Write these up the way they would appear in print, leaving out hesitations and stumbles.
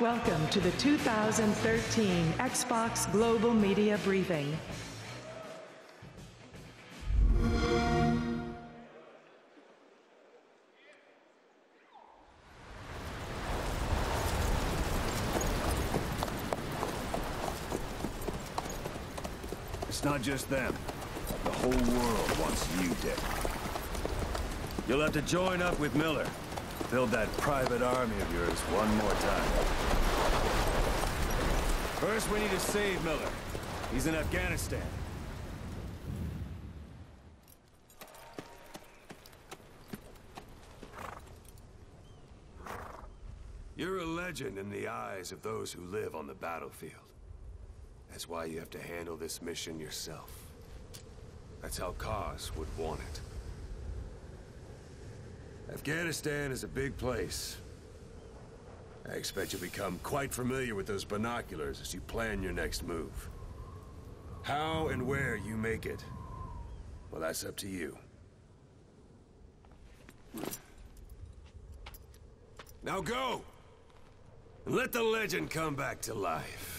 Welcome to the 2013 Xbox Global Media Briefing. It's not just them. The whole world wants you dead. You'll have to join up with Miller. Build that private army of yours one more time. First, we need to save Miller. He's in Afghanistan. You're a legend in the eyes of those who live on the battlefield. That's why you have to handle this mission yourself. That's how Kaz would want it. Afghanistan is a big place. I expect you'll become quite familiar with those binoculars as you plan your next move. How and where you make it, well, that's up to you. Now go! And let the legend come back to life.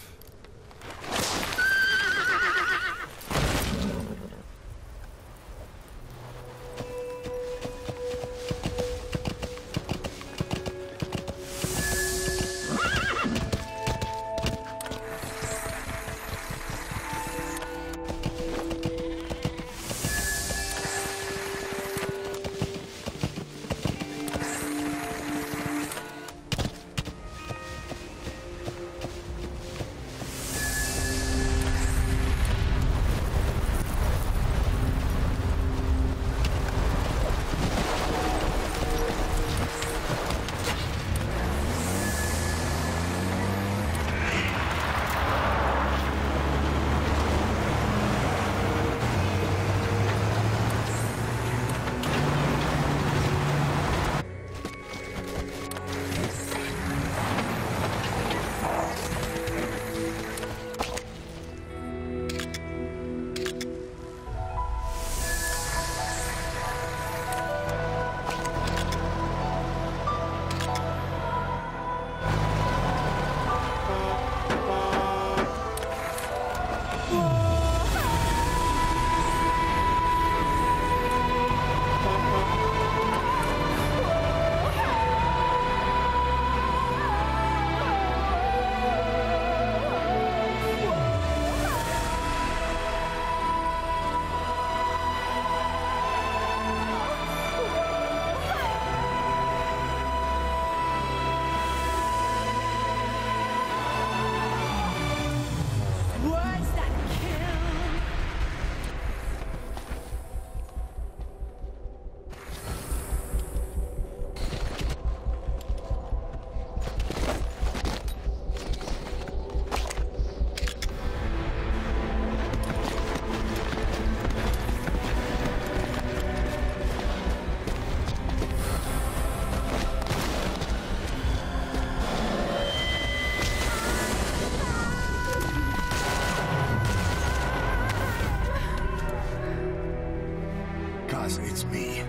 It's me.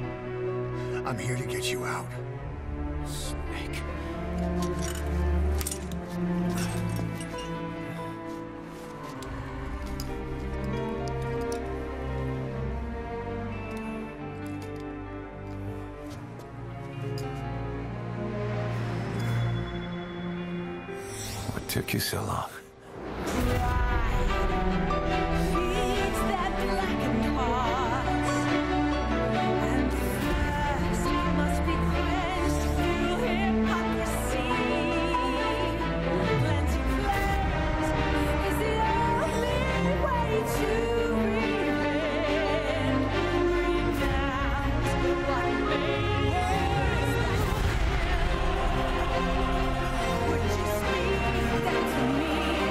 I'm here to get you out. Snake. What took you so long? Would you speak that to me?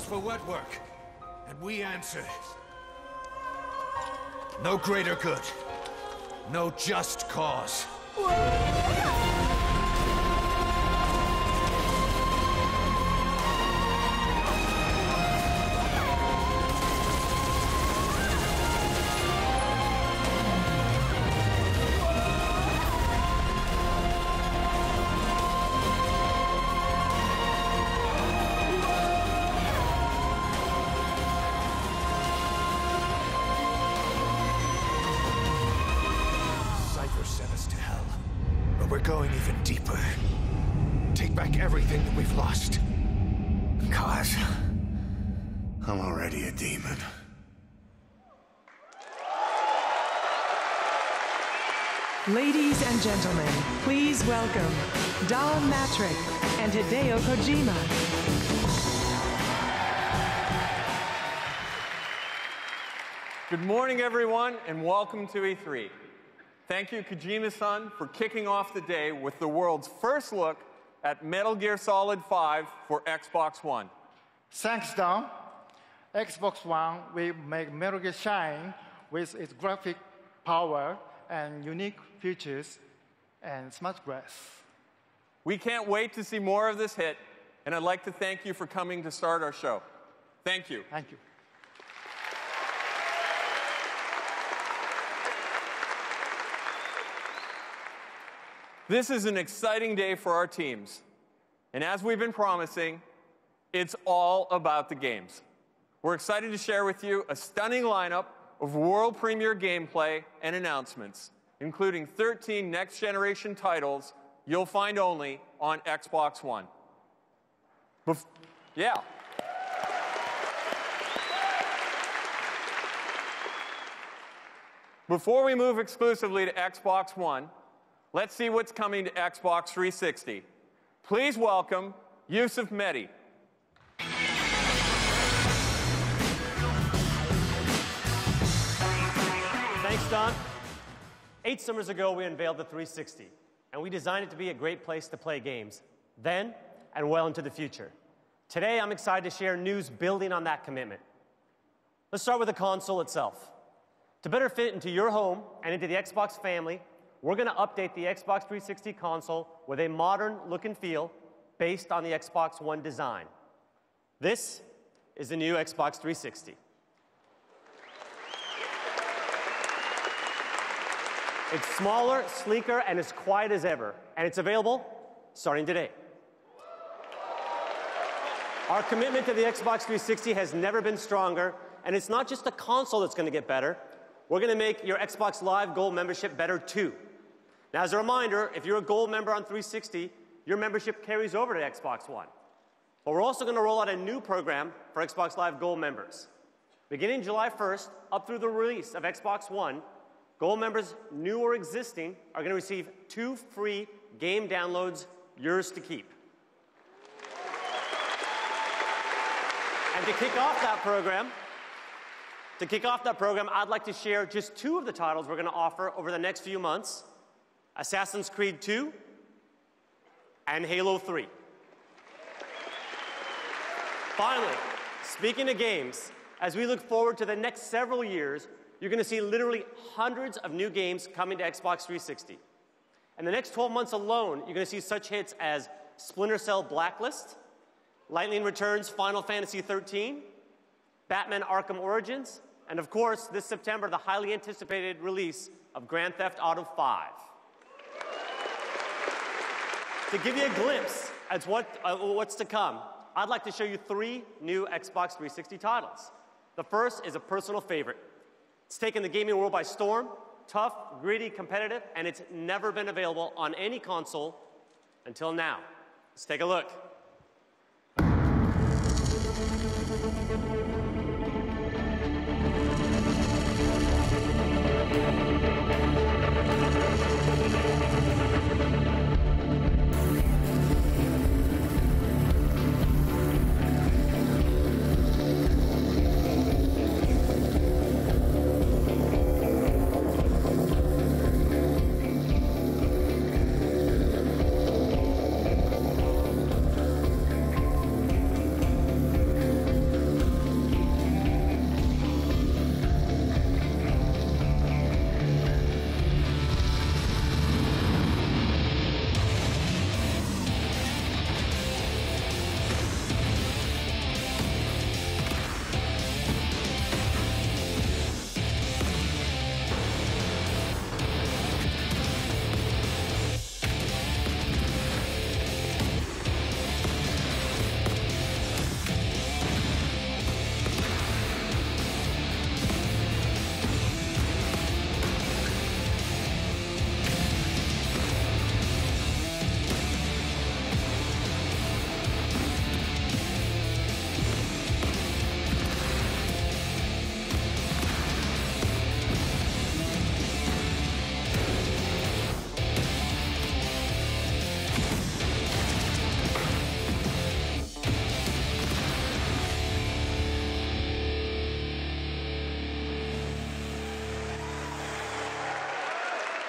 for wet work, and we answer. No greater good. No just cause. We're going even deeper. Take back everything that we've lost. Cause I'm already a demon. Ladies and gentlemen, please welcome Don Mattrick and Hideo Kojima. Good morning, everyone, and welcome to E3. Thank you, Kojima-san, for kicking off the day with the world's first look at Metal Gear Solid 5 for Xbox One. Thanks, Don. Xbox One will make Metal Gear shine with its graphic power and unique features and smart grass. We can't wait to see more of this hit, and I'd like to thank you for coming to start our show. Thank you. Thank you. This is an exciting day for our teams. And as we've been promising, it's all about the games. We're excited to share with you a stunning lineup of world premiere gameplay and announcements, including 13 next-generation titles you'll find only on Xbox One. Before we move exclusively to Xbox One, let's see what's coming to Xbox 360. Please welcome Yusuf Mehdi. Thanks, Don. 8 summers ago, we unveiled the 360, and we designed it to be a great place to play games, then and well into the future. Today, I'm excited to share news building on that commitment. Let's start with the console itself. To better fit into your home and into the Xbox family, we're going to update the Xbox 360 console with a modern look and feel based on the Xbox One design. This is the new Xbox 360. It's smaller, sleeker, and as quiet as ever, and it's available starting today. Our commitment to the Xbox 360 has never been stronger, and it's not just the console that's going to get better. We're going to make your Xbox Live Gold membership better, too. Now, as a reminder, if you're a Gold member on 360, your membership carries over to Xbox One. But we're also going to roll out a new program for Xbox Live Gold members. Beginning July 1st, up through the release of Xbox One, Gold members, new or existing, are going to receive 2 free game downloads, yours to keep. And to kick off that program, I'd like to share just 2 of the titles we're going to offer over the next few months: Assassin's Creed 2 and Halo 3. Finally, speaking of games, as we look forward to the next several years, you're going to see literally hundreds of new games coming to Xbox 360. In the next 12 months alone, you're going to see such hits as Splinter Cell Blacklist, Lightning Returns Final Fantasy XIII, Batman Arkham Origins, and of course, this September, the highly anticipated release of Grand Theft Auto 5. To give you a glimpse at what's to come, I'd like to show you 3 new Xbox 360 titles. The first is a personal favorite. It's taken the gaming world by storm, tough, gritty, competitive, and it's never been available on any console until now. Let's take a look.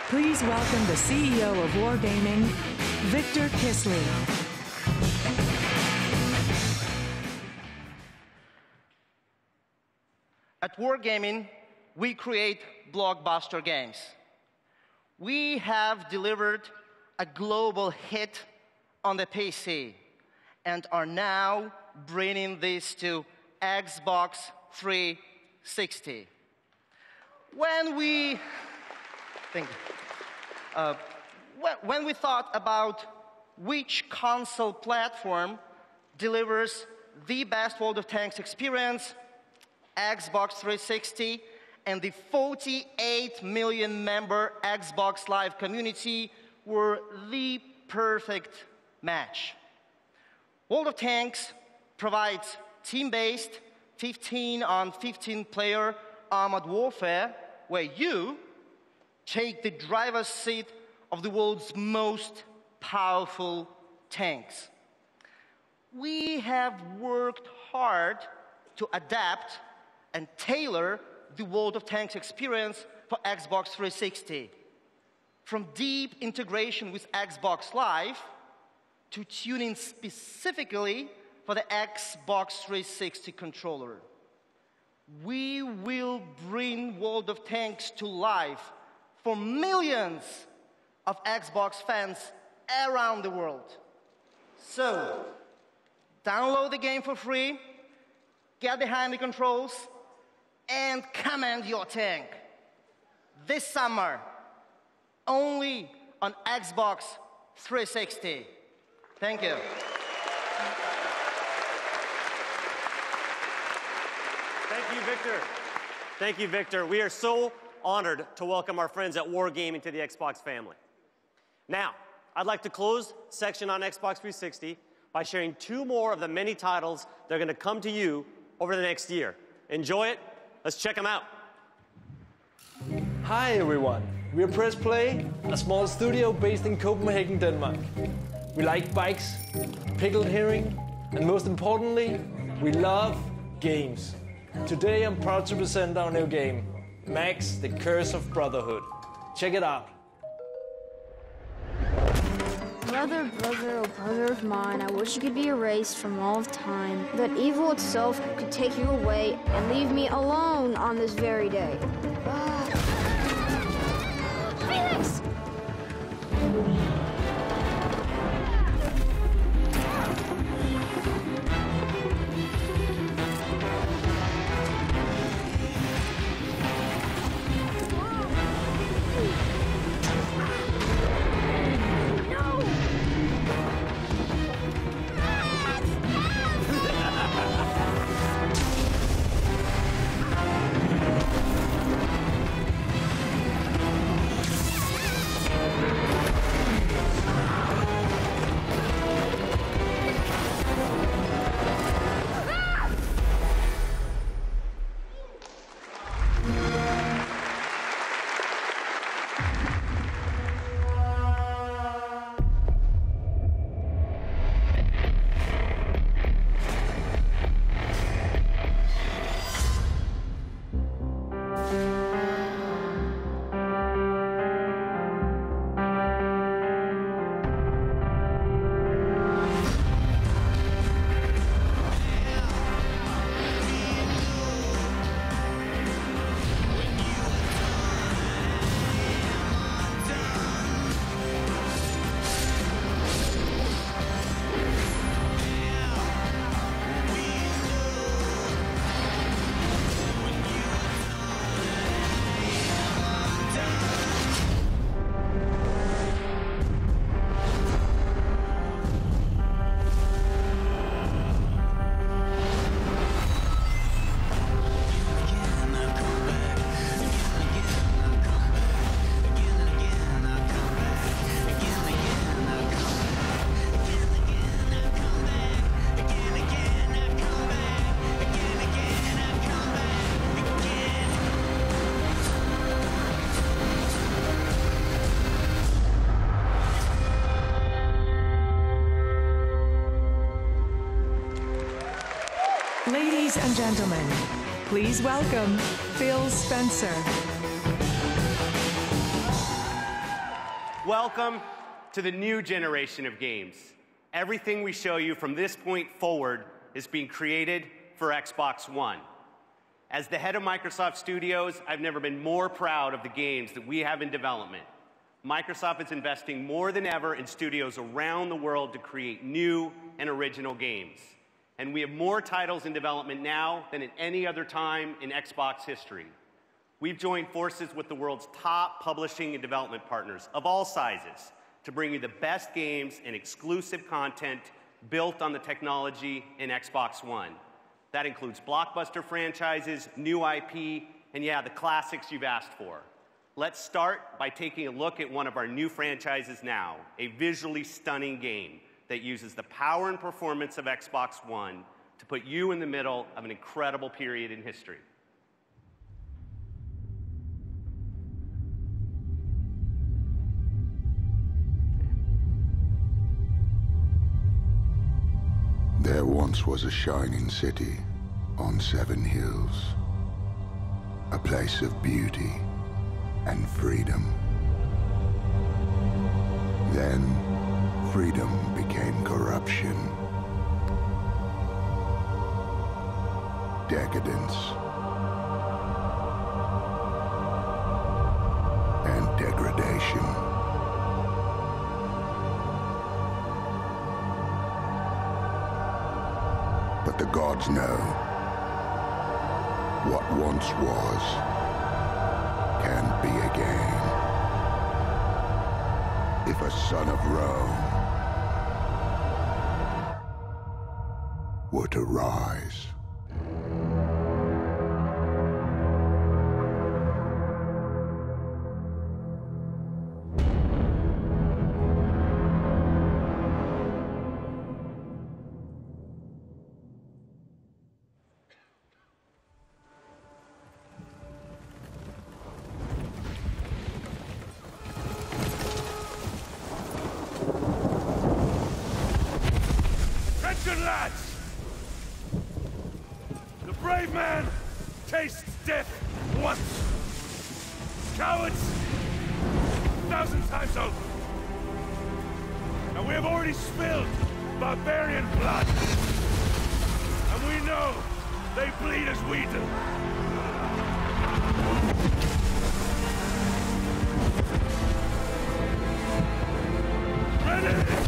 Please welcome the CEO of Wargaming, Victor Kisley. At Wargaming, we create blockbuster games. We have delivered a global hit on the PC and are now bringing this to Xbox 360. When we thought about which console platform delivers the best World of Tanks experience, Xbox 360 and the 48 million member Xbox Live community were the perfect match. World of Tanks provides team-based 15-on-15 player armored warfare where you take the driver's seat of the world's most powerful tanks. We have worked hard to adapt and tailor the World of Tanks experience for Xbox 360. From deep integration with Xbox Live to tuning specifically for the Xbox 360 controller. We will bring World of Tanks to life for millions of Xbox fans around the world. So, download the game for free, get behind the controls, and command your tank. This summer, only on Xbox 360. Thank you. Thank you, Victor. Thank you, Victor. We are so honored to welcome our friends at Wargaming to the Xbox family. Now, I'd like to close section on Xbox 360 by sharing two more of the many titles that are going to come to you over the next year. Enjoy it. Let's check them out. Hi everyone, we're Press Play, a small studio based in Copenhagen, Denmark. We like bikes, pickled herring, and most importantly, we love games. Today I'm proud to present our new game, Max: The Curse of Brotherhood. Check it out. Brother, brother, oh brother of mine, I wish you could be erased from all of time, that evil itself could take you away and leave me alone on this very day. Felix! Ladies and gentlemen, please welcome Phil Spencer. Welcome to the new generation of games. Everything we show you from this point forward is being created for Xbox One. As the head of Microsoft Studios, I've never been more proud of the games that we have in development. Microsoft is investing more than ever in studios around the world to create new and original games. And we have more titles in development now than at any other time in Xbox history. We've joined forces with the world's top publishing and development partners of all sizes to bring you the best games and exclusive content built on the technology in Xbox One. That includes blockbuster franchises, new IP, and yeah, the classics you've asked for. Let's start by taking a look at one of our new franchises now, a visually stunning game that uses the power and performance of Xbox One to put you in the middle of an incredible period in history. There once was a shining city on 7 hills, a place of beauty and freedom. Then, freedom became corruption, decadence, and degradation. But the gods know what once was can't be again. If a son of Rome were to rise. Lads! The brave man tastes death once. Cowards, 1,000 times over. And we have already spilled barbarian blood. And we know they bleed as we do. Ready!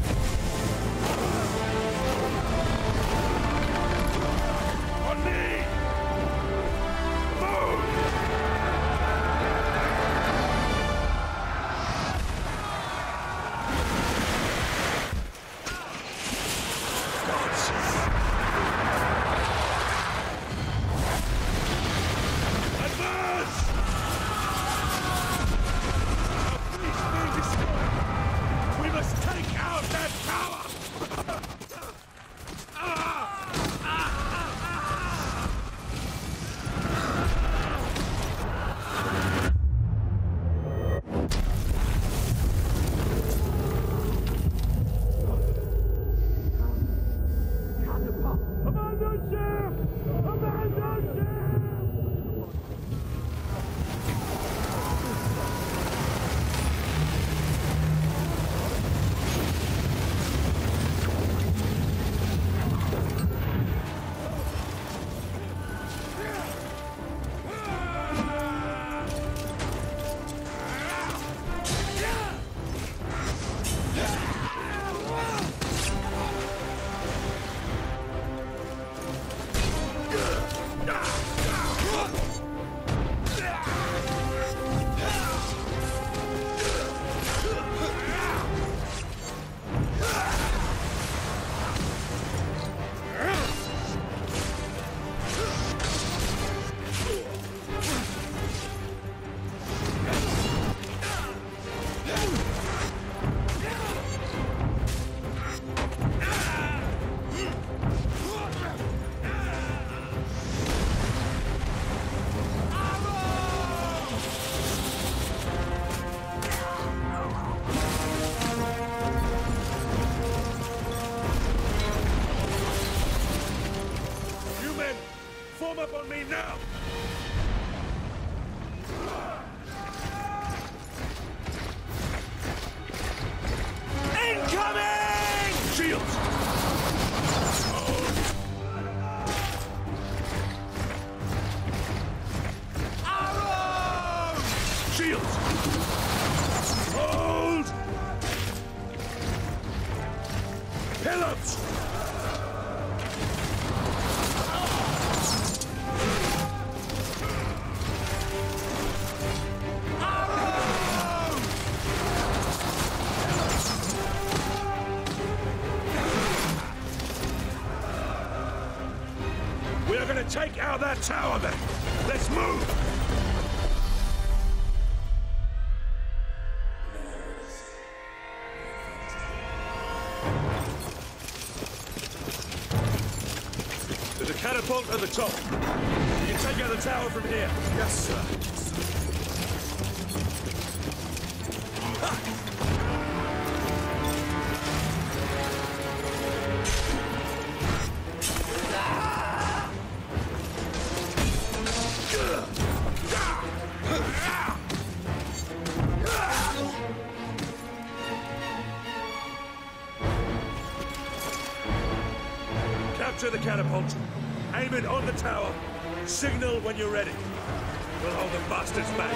Form up on me now! Shields! Hold! Pillows! We are going to take out that tower then. Let's move! There's a catapult at the top. You can take out the tower from here. Yes, sir. Capture the catapult. Aim it on the tower. Signal when you're ready. We'll hold the bastards back.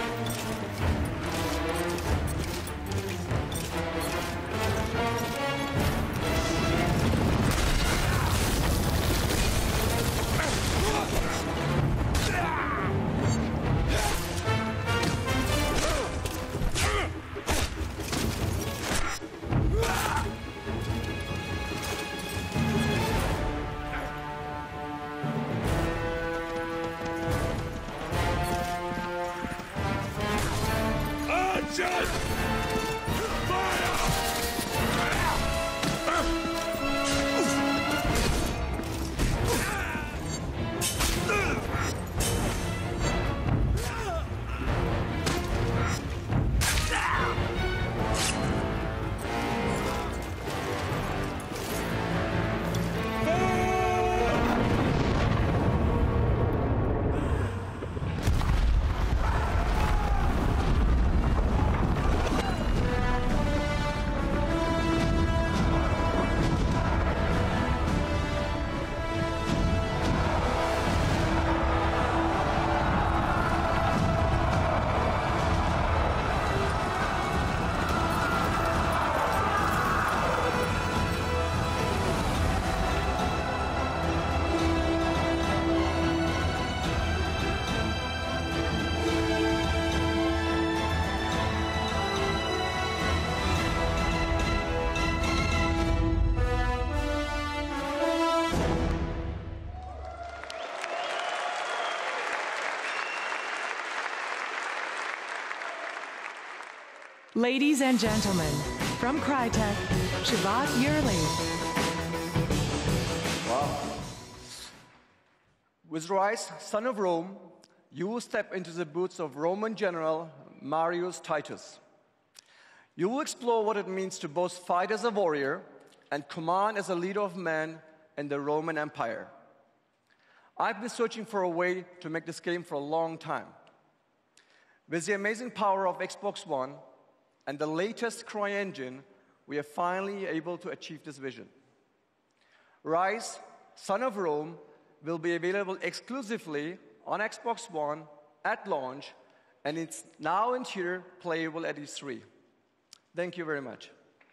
Ladies and gentlemen, from Crytek, Shavat Yerli. Wow. With Rise, son of Rome, you will step into the boots of Roman general Marius Titus. You will explore what it means to both fight as a warrior and command as a leader of men in the Roman Empire. I've been searching for a way to make this game for a long time. With the amazing power of Xbox One and the latest CryEngine, we are finally able to achieve this vision. Rise, Son of Rome, will be available exclusively on Xbox One at launch, and it's now in tier playable at E3. Thank you very much.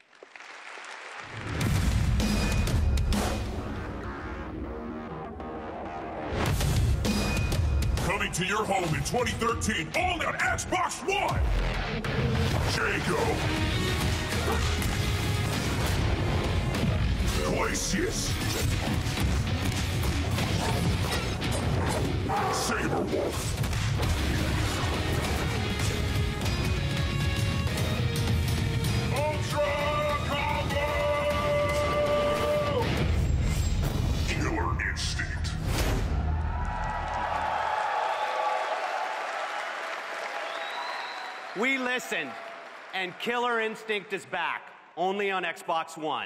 Coming to your home in 2013, only on Xbox One! Jago! Glacius! Saberwolf! Ultra Combo! Killer Instinct! We listened, and Killer Instinct is back, only on Xbox One.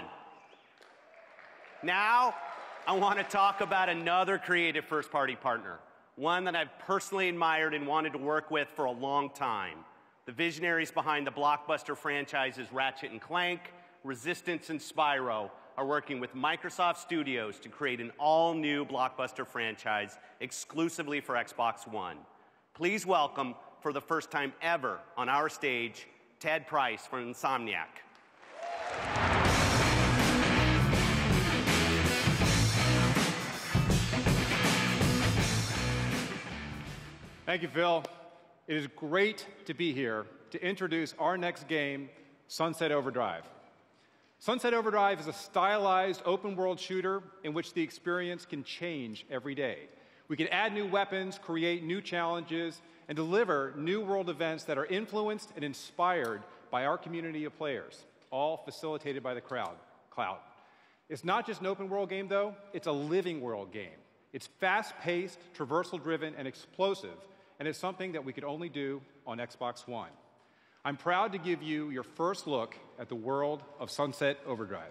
Now, I want to talk about another creative first-party partner, one that I've personally admired and wanted to work with for a long time. The visionaries behind the blockbuster franchises Ratchet & Clank, Resistance, and Spyro are working with Microsoft Studios to create an all-new blockbuster franchise exclusively for Xbox One. Please welcome, for the first time ever on our stage, Ted Price from Insomniac. Thank you, Phil. It is great to be here to introduce our next game, Sunset Overdrive. Sunset Overdrive is a stylized open-world shooter in which the experience can change every day. We can add new weapons, create new challenges, and deliver new world events that are influenced and inspired by our community of players, all facilitated by the cloud. It's not just an open-world game, though. It's a living world game. It's fast-paced, traversal-driven, and explosive, and it's something that we could only do on Xbox One. I'm proud to give you your first look at the world of Sunset Overdrive.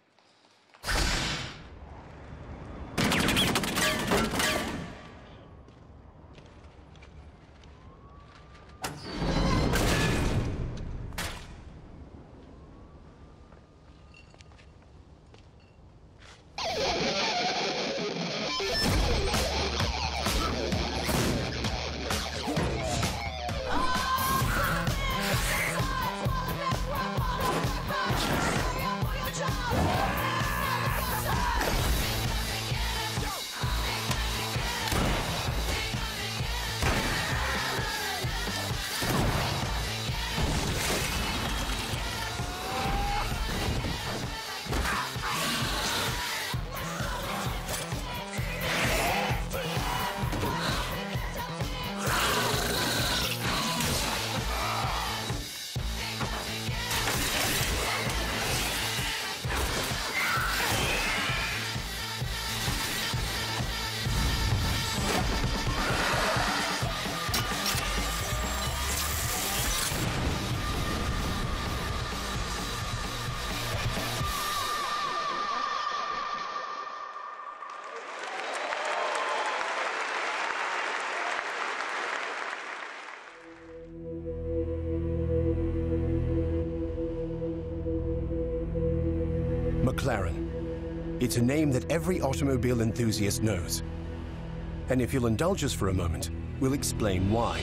McLaren. It's a name that every automobile enthusiast knows. And if you'll indulge us for a moment, we'll explain why.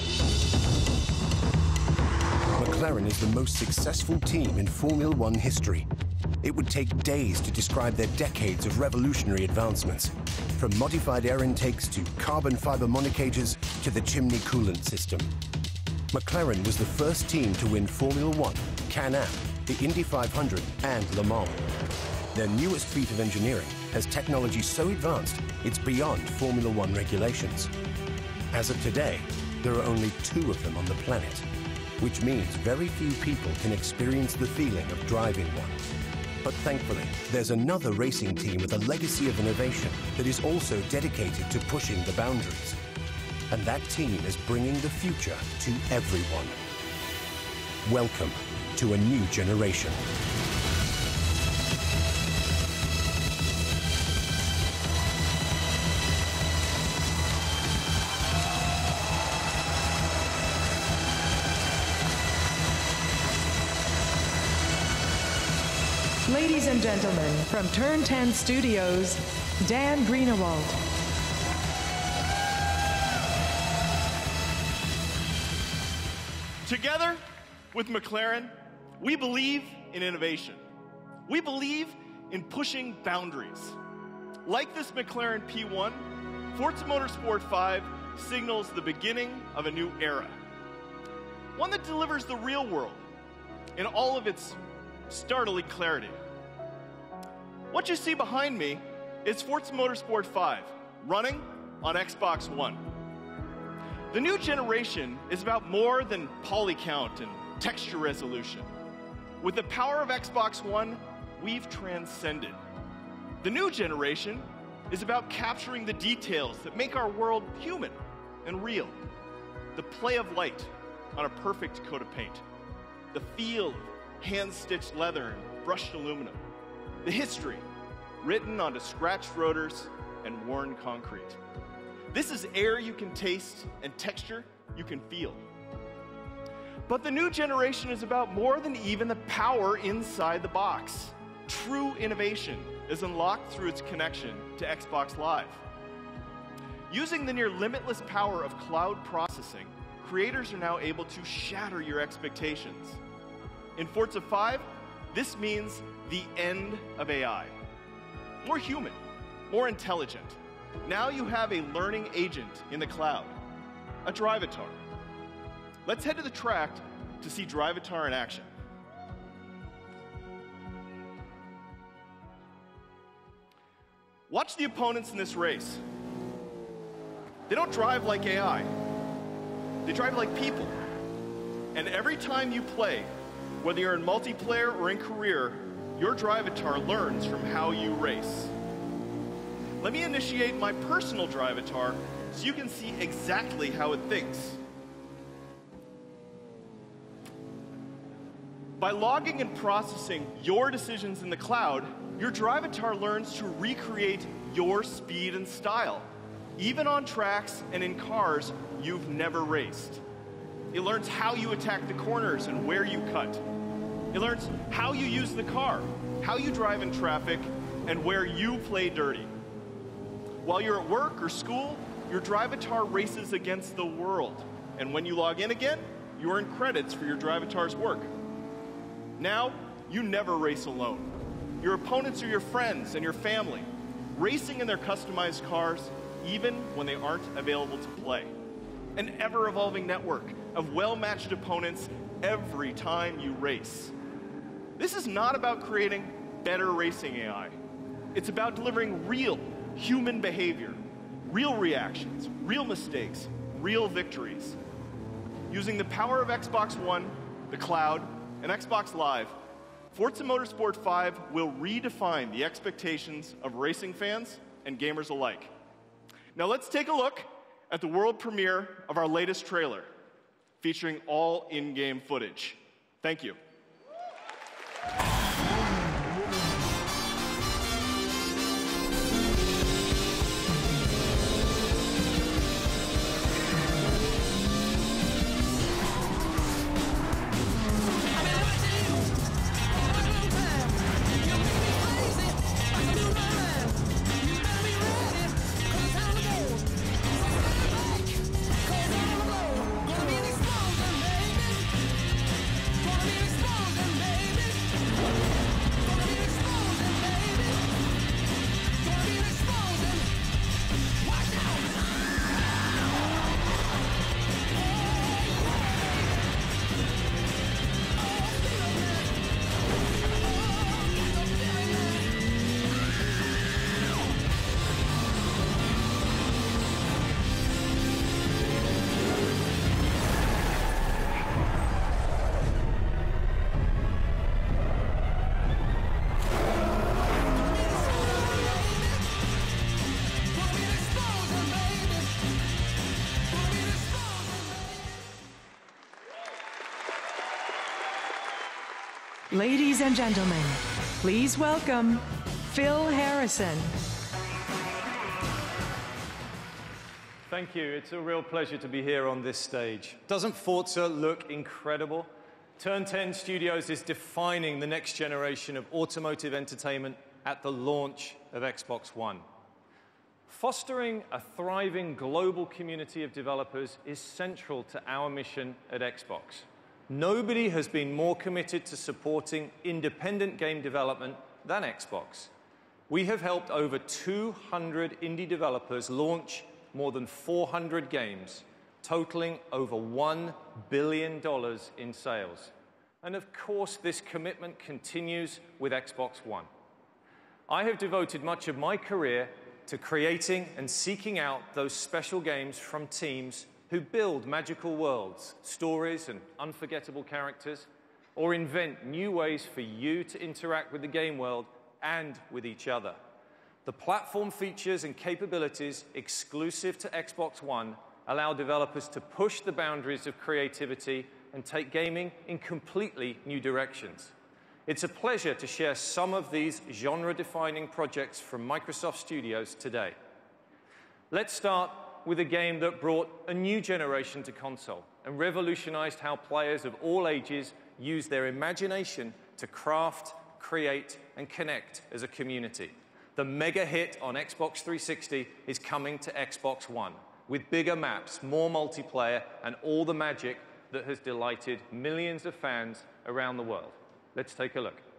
McLaren is the most successful team in Formula One history. It would take days to describe their decades of revolutionary advancements, from modified air intakes to carbon fiber monocages to the chimney coolant system. McLaren was the first team to win Formula One, Can-Am, the Indy 500, and Le Mans. Their newest feat of engineering has technology so advanced it's beyond Formula One regulations. As of today, there are only 2 of them on the planet, which means very few people can experience the feeling of driving one. But thankfully, there's another racing team with a legacy of innovation that is also dedicated to pushing the boundaries. And that team is bringing the future to everyone. Welcome to a new generation. Ladies and gentlemen, from Turn 10 Studios, Dan Greenewald. Together with McLaren, we believe in innovation. We believe in pushing boundaries. Like this McLaren P1, Forza Motorsport 5 signals the beginning of a new era. One that delivers the real world in all of its startling clarity. What you see behind me is Forza Motorsport 5, running on Xbox One. The new generation is about more than poly count and texture resolution. With the power of Xbox One, we've transcended. The new generation is about capturing the details that make our world human and real. The play of light on a perfect coat of paint. The feel of hand-stitched leather and brushed aluminum. The history written onto scratched rotors and worn concrete. This is air you can taste and texture you can feel. But the new generation is about more than even the power inside the box. True innovation is unlocked through its connection to Xbox Live. Using the near limitless power of cloud processing, creators are now able to shatter your expectations. In Forza 5, this means the end of AI. More human, more intelligent. Now you have a learning agent in the cloud, a Drivatar. Let's head to the track to see Drivatar in action. Watch the opponents in this race. They don't drive like AI. They drive like people. And every time you play, whether you're in multiplayer or in career, your Drivatar learns from how you race. Let me initiate my personal Drivatar so you can see exactly how it thinks. By logging and processing your decisions in the cloud, your Drivatar learns to recreate your speed and style, even on tracks and in cars you've never raced. It learns how you attack the corners and where you cut. It learns how you use the car, how you drive in traffic, and where you play dirty. While you're at work or school, your Drivatar races against the world. And when you log in again, you earn credits for your Drivatar's work. Now, you never race alone. Your opponents are your friends and your family, racing in their customized cars, even when they aren't available to play. An ever-evolving network of well-matched opponents every time you race. This is not about creating better racing AI. It's about delivering real human behavior, real reactions, real mistakes, real victories. Using the power of Xbox One, the cloud, and Xbox Live, Forza Motorsport 5 will redefine the expectations of racing fans and gamers alike. Now let's take a look at the world premiere of our latest trailer, featuring all in-game footage. Thank you. Ladies and gentlemen, please welcome Phil Harrison. Thank you. It's a real pleasure to be here on this stage. Doesn't Forza look incredible? Turn 10 Studios is defining the next generation of automotive entertainment at the launch of Xbox One. Fostering a thriving global community of developers is central to our mission at Xbox. Nobody has been more committed to supporting independent game development than Xbox. We have helped over 200 indie developers launch more than 400 games, totaling over $1 billion in sales. And of course, this commitment continues with Xbox One. I have devoted much of my career to creating and seeking out those special games from teams who build magical worlds, stories, and unforgettable characters, or invent new ways for you to interact with the game world and with each other. The platform features and capabilities exclusive to Xbox One allow developers to push the boundaries of creativity and take gaming in completely new directions. It's a pleasure to share some of these genre-defining projects from Microsoft Studios today. Let's start with a game that brought a new generation to console and revolutionized how players of all ages use their imagination to craft, create, and connect as a community. The mega hit on Xbox 360 is coming to Xbox One. with bigger maps, more multiplayer, and all the magic that has delighted millions of fans around the world. Let's take a look.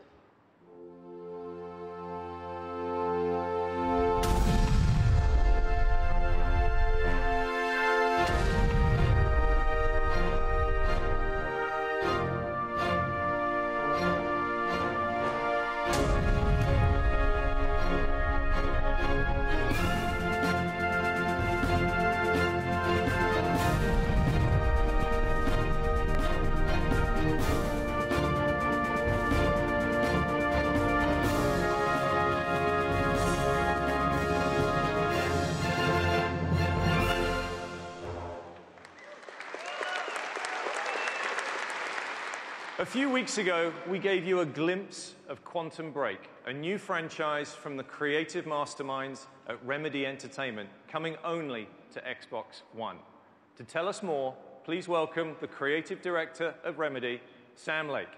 A few weeks ago, we gave you a glimpse of Quantum Break, a new franchise from the creative masterminds at Remedy Entertainment, coming only to Xbox One. To tell us more, please welcome the creative director of Remedy, Sam Lake.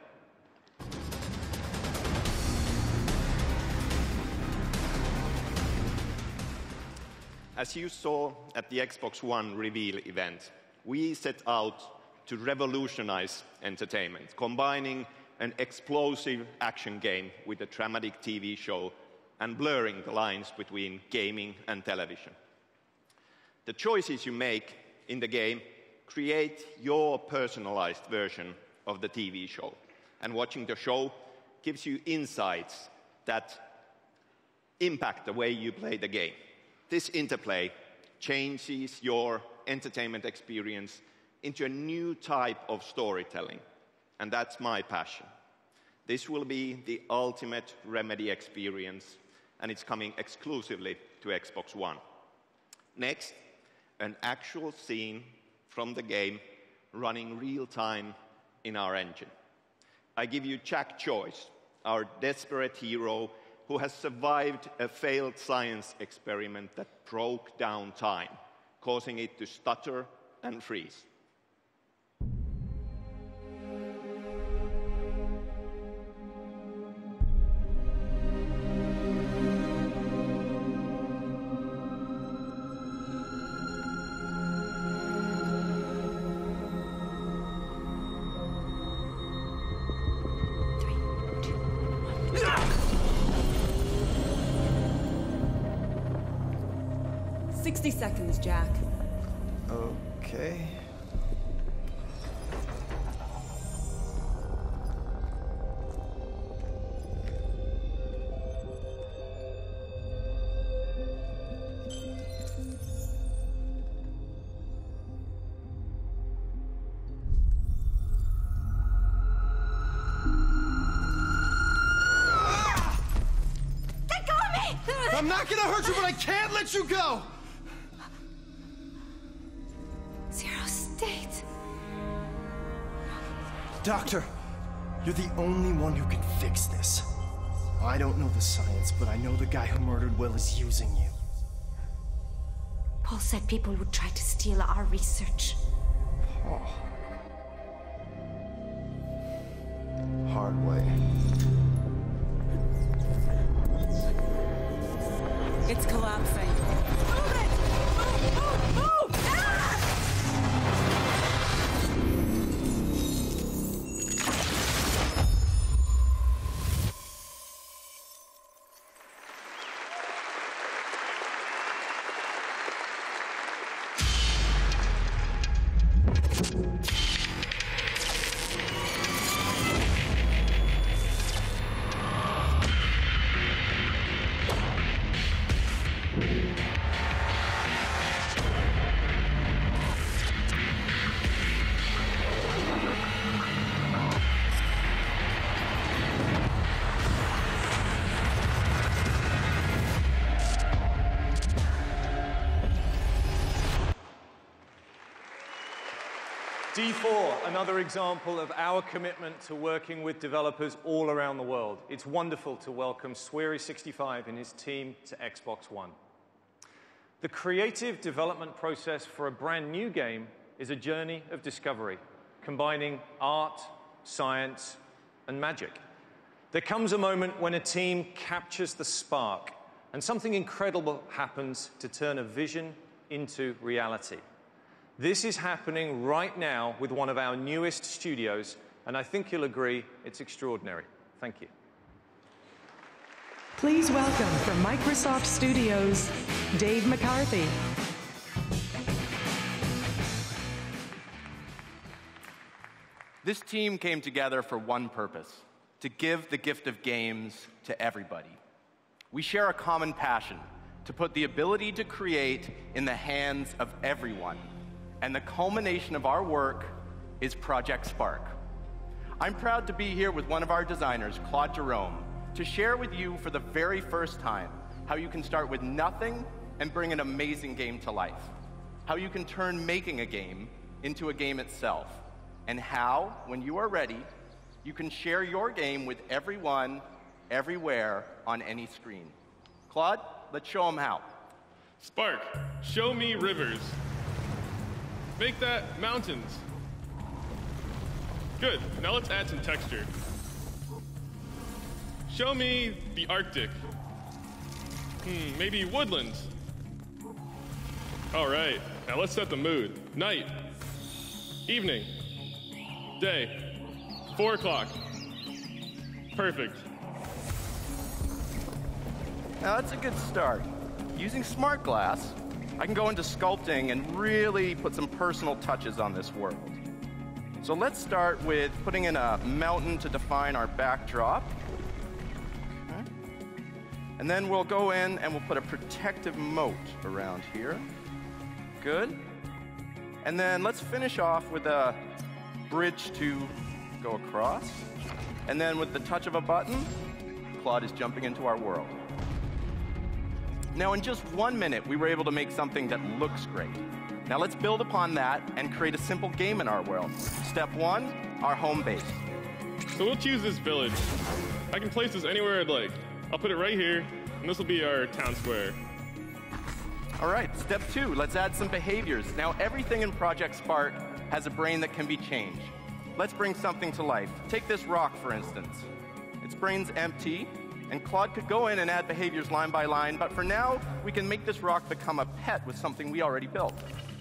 As you saw at the Xbox One reveal event, we set out to revolutionize entertainment, combining an explosive action game with a dramatic TV show and blurring the lines between gaming and television. The choices you make in the game create your personalized version of the TV show, and watching the show gives you insights that impact the way you play the game. This interplay changes your entertainment experience into a new type of storytelling, and that's my passion. This will be the ultimate Remedy experience, and it's coming exclusively to Xbox One. Next, an actual scene from the game running real-time in our engine. I give you Jack Joyce, our desperate hero who has survived a failed science experiment that broke down time, causing it to stutter and freeze. Seconds, Jack. Okay. Let go of me! I'm not gonna hurt you, but I can't let you go! Doctor, you're the only one who can fix this. I don't know the science, but I know the guy who murdered Will is using you. Paul said people would try to steal our research. Paul. Hard way. It's collapsing. Move it! Move! Move! Move! Ah! D4, another example of our commitment to working with developers all around the world. It's wonderful to welcome Swery65 and his team to Xbox One. The creative development process for a brand new game is a journey of discovery, combining art, science, and magic. There comes a moment when a team captures the spark, and something incredible happens to turn a vision into reality. This is happening right now with one of our newest studios, and I think you'll agree it's extraordinary. Thank you. Please welcome from Microsoft Studios, Dave McCarthy. This team came together for one purpose: to give the gift of games to everybody. We share a common passion to put the ability to create in the hands of everyone. And the culmination of our work is Project Spark. I'm proud to be here with one of our designers, Claude Jerome, to share with you for the very first time how you can start with nothing and bring an amazing game to life. How you can turn making a game into a game itself. And how, when you are ready, you can share your game with everyone, everywhere, on any screen. Claude, let's show them how. Spark, show me rivers. Make that mountains. Good, now let's add some texture. Show me the Arctic. Maybe woodlands. All right, now let's set the mood. Night, evening, day, 4 o'clock. Perfect. Now that's a good start. Using Smart Glass, I can go into sculpting and really put some personal touches on this world. So let's start with putting in a mountain to define our backdrop. Okay. And then we'll go in and we'll put a protective moat around here. Good. And then let's finish off with a bridge to go across. And then with the touch of a button, Claude is jumping into our world. Now, in just 1 minute, we were able to make something that looks great. Now, let's build upon that and create a simple game in our world. Step 1, our home base. So we'll choose this village. I can place this anywhere I'd like. I'll put it right here, and this will be our town square. All right, step 2, let's add some behaviors. Now, everything in Project Spark has a brain that can be changed. Let's bring something to life. Take this rock, for instance. Its brain's empty, and Claude could go in and add behaviors line by line, but for now, we can make this rock become a pet with something we already built.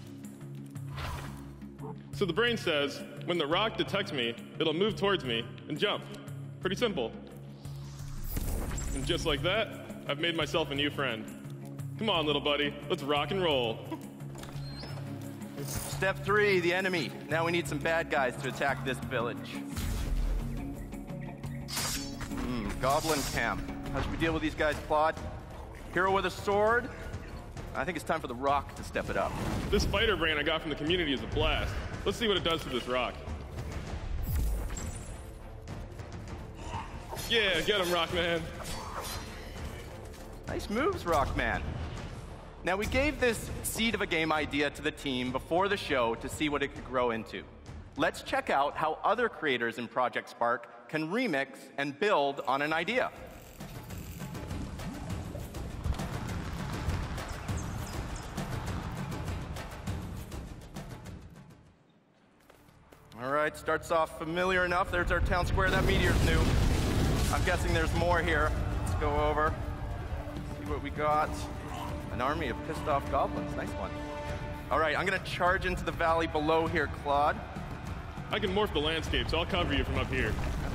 So the brain says, when the rock detects me, it'll move towards me and jump. Pretty simple. And just like that, I've made myself a new friend. Come on, little buddy, let's rock and roll. Step 3, the enemy. Now we need some bad guys to attack this village. Goblin camp. How should we deal with these guys, Claude? Hero with a sword? I think it's time for the rock to step it up. This spider brain I got from the community is a blast. Let's see what it does to this rock. Yeah, get him, Rockman. Nice moves, Rockman. Now, we gave this seed of a game idea to the team before the show to see what it could grow into. Let's check out how other creators in Project Spark can remix and build on an idea. All right, starts off familiar enough. There's our town square. That meteor's new. I'm guessing there's more here. Let's go over, see what we got. An army of pissed off goblins. Nice one. All right, I'm going to charge into the valley below here, Claude. I can morph the landscape, so I'll cover you from up here.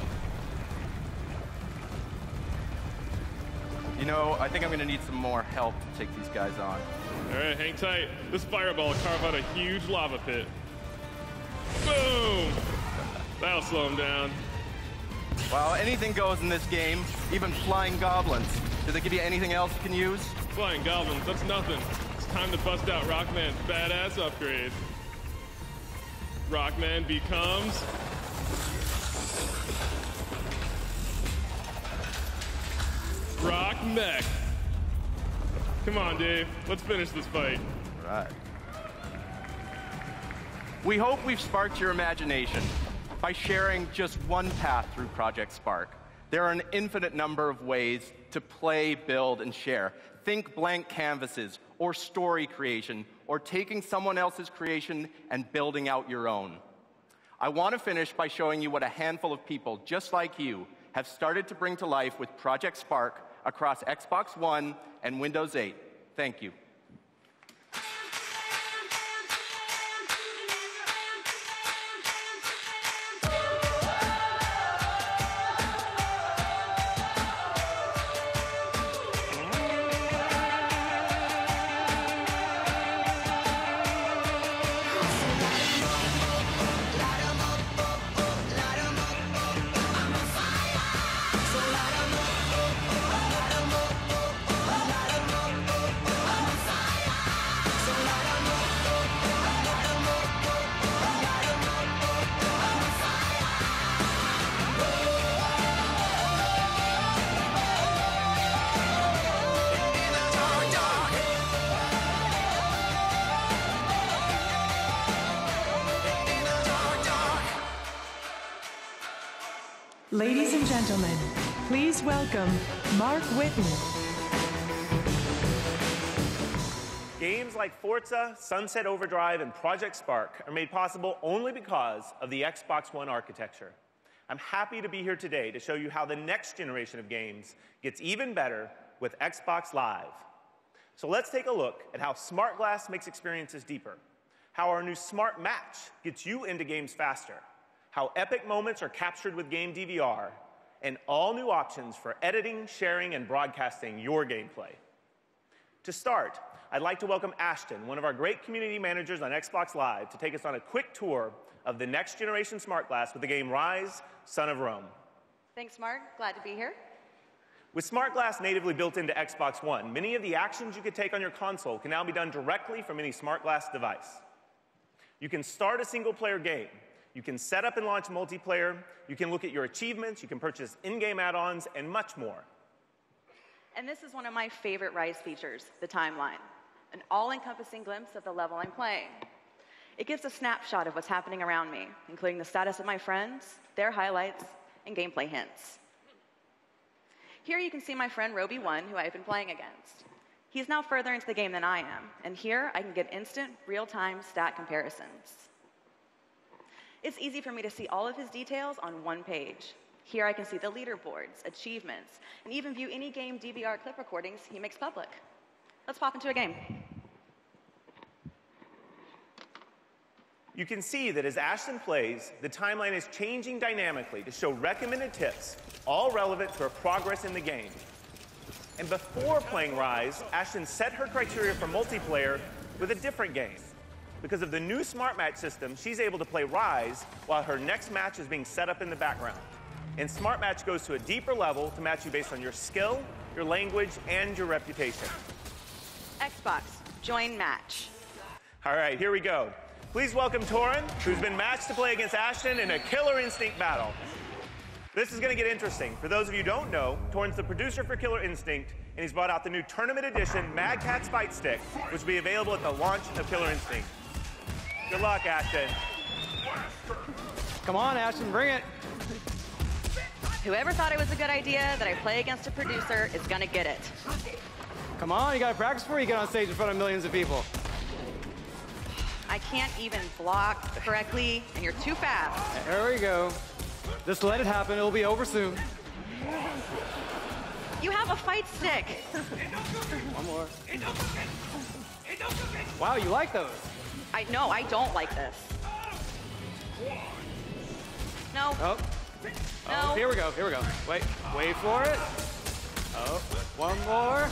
You know, I think I'm going to need some more help to take these guys on. All right, hang tight. This fireball will carve out a huge lava pit. Boom! That'll slow him down. Wow, anything goes in this game, even flying goblins. Do they give you anything else you can use? Flying goblins, that's nothing. It's time to bust out Rockman's badass upgrade. Rockman becomes... Rock Mech. Come on, Dave. Let's finish this fight. All right. We hope we've sparked your imagination by sharing just one path through Project Spark. There are an infinite number of ways to play, build, and share. Think blank canvases, or story creation, or taking someone else's creation and building out your own. I want to finish by showing you what a handful of people just like you have started to bring to life with Project Spark across Xbox One and Windows 8. Thank you. Ladies and gentlemen, please welcome Mark Whitten. Games like Forza, Sunset Overdrive, and Project Spark are made possible only because of the Xbox One architecture. I'm happy to be here today to show you how the next generation of games gets even better with Xbox Live. So let's take a look at how Smart Glass makes experiences deeper, how our new Smart Match gets you into games faster, how epic moments are captured with Game DVR, and all new options for editing, sharing, and broadcasting your gameplay. To start, I'd like to welcome Ashton, one of our great community managers on Xbox Live, to take us on a quick tour of the next generation Smart Glass with the game Rise, Son of Rome. Thanks, Mark. Glad to be here. With Smart Glass natively built into Xbox One, many of the actions you could take on your console can now be done directly from any Smart Glass device. You can start a single-player game. You can set up and launch multiplayer. You can look at your achievements. You can purchase in-game add-ons, and much more. And this is one of my favorite Rise features, the timeline, an all-encompassing glimpse of the level I'm playing. It gives a snapshot of what's happening around me, including the status of my friends, their highlights, and gameplay hints. Here you can see my friend Roby1, who I've been playing against. He's now further into the game than I am, and here I can get instant, real-time stat comparisons. It's easy for me to see all of his details on one page. Here I can see the leaderboards, achievements, and even view any game DVR clip recordings he makes public. Let's pop into a game. You can see that as Ashton plays, the timeline is changing dynamically to show recommended tips, all relevant to her progress in the game. And before playing Rise, Ashton set her criteria for multiplayer with a different game. Because of the new Smart Match system, she's able to play Rise while her next match is being set up in the background. And Smart Match goes to a deeper level to match you based on your skill, your language, and your reputation. Xbox, join match. All right, here we go. Please welcome Torin, who's been matched to play against Ashton in a Killer Instinct battle. This is going to get interesting. For those of you who don't know, Torin's the producer for Killer Instinct, and he's brought out the new Tournament Edition Mad Catz Fight Stick, which will be available at the launch of Killer Instinct. Good luck, Ashton. Come on, Ashton, bring it. Whoever thought it was a good idea that I play against a producer is gonna get it. Come on, you gotta practice before you get on stage in front of millions of people. I can't even block correctly, and you're too fast. There we go. Just let it happen, it'll be over soon. You have a fight stick. One more. Wow, you like those? No, I don't like this. No. Oh. No. Oh, here we go, here we go. Wait for it. Oh, one more.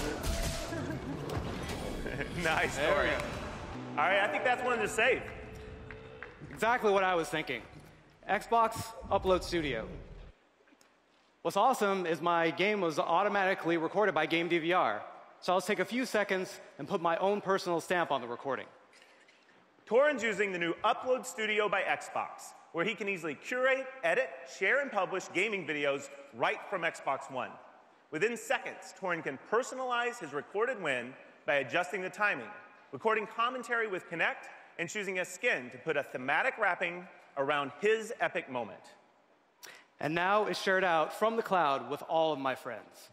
Nice, there we Torin. go. All right, I think that's one to save. Exactly what I was thinking. Xbox Upload Studio. What's awesome is my game was automatically recorded by Game DVR. So I'll take a few seconds and put my own personal stamp on the recording. Torin's using the new Upload Studio by Xbox, where he can easily curate, edit, share, and publish gaming videos right from Xbox One. Within seconds, Torin can personalize his recorded win by adjusting the timing, recording commentary with Kinect, and choosing a skin to put a thematic wrapping around his epic moment. And now it's shared out from the cloud with all of my friends.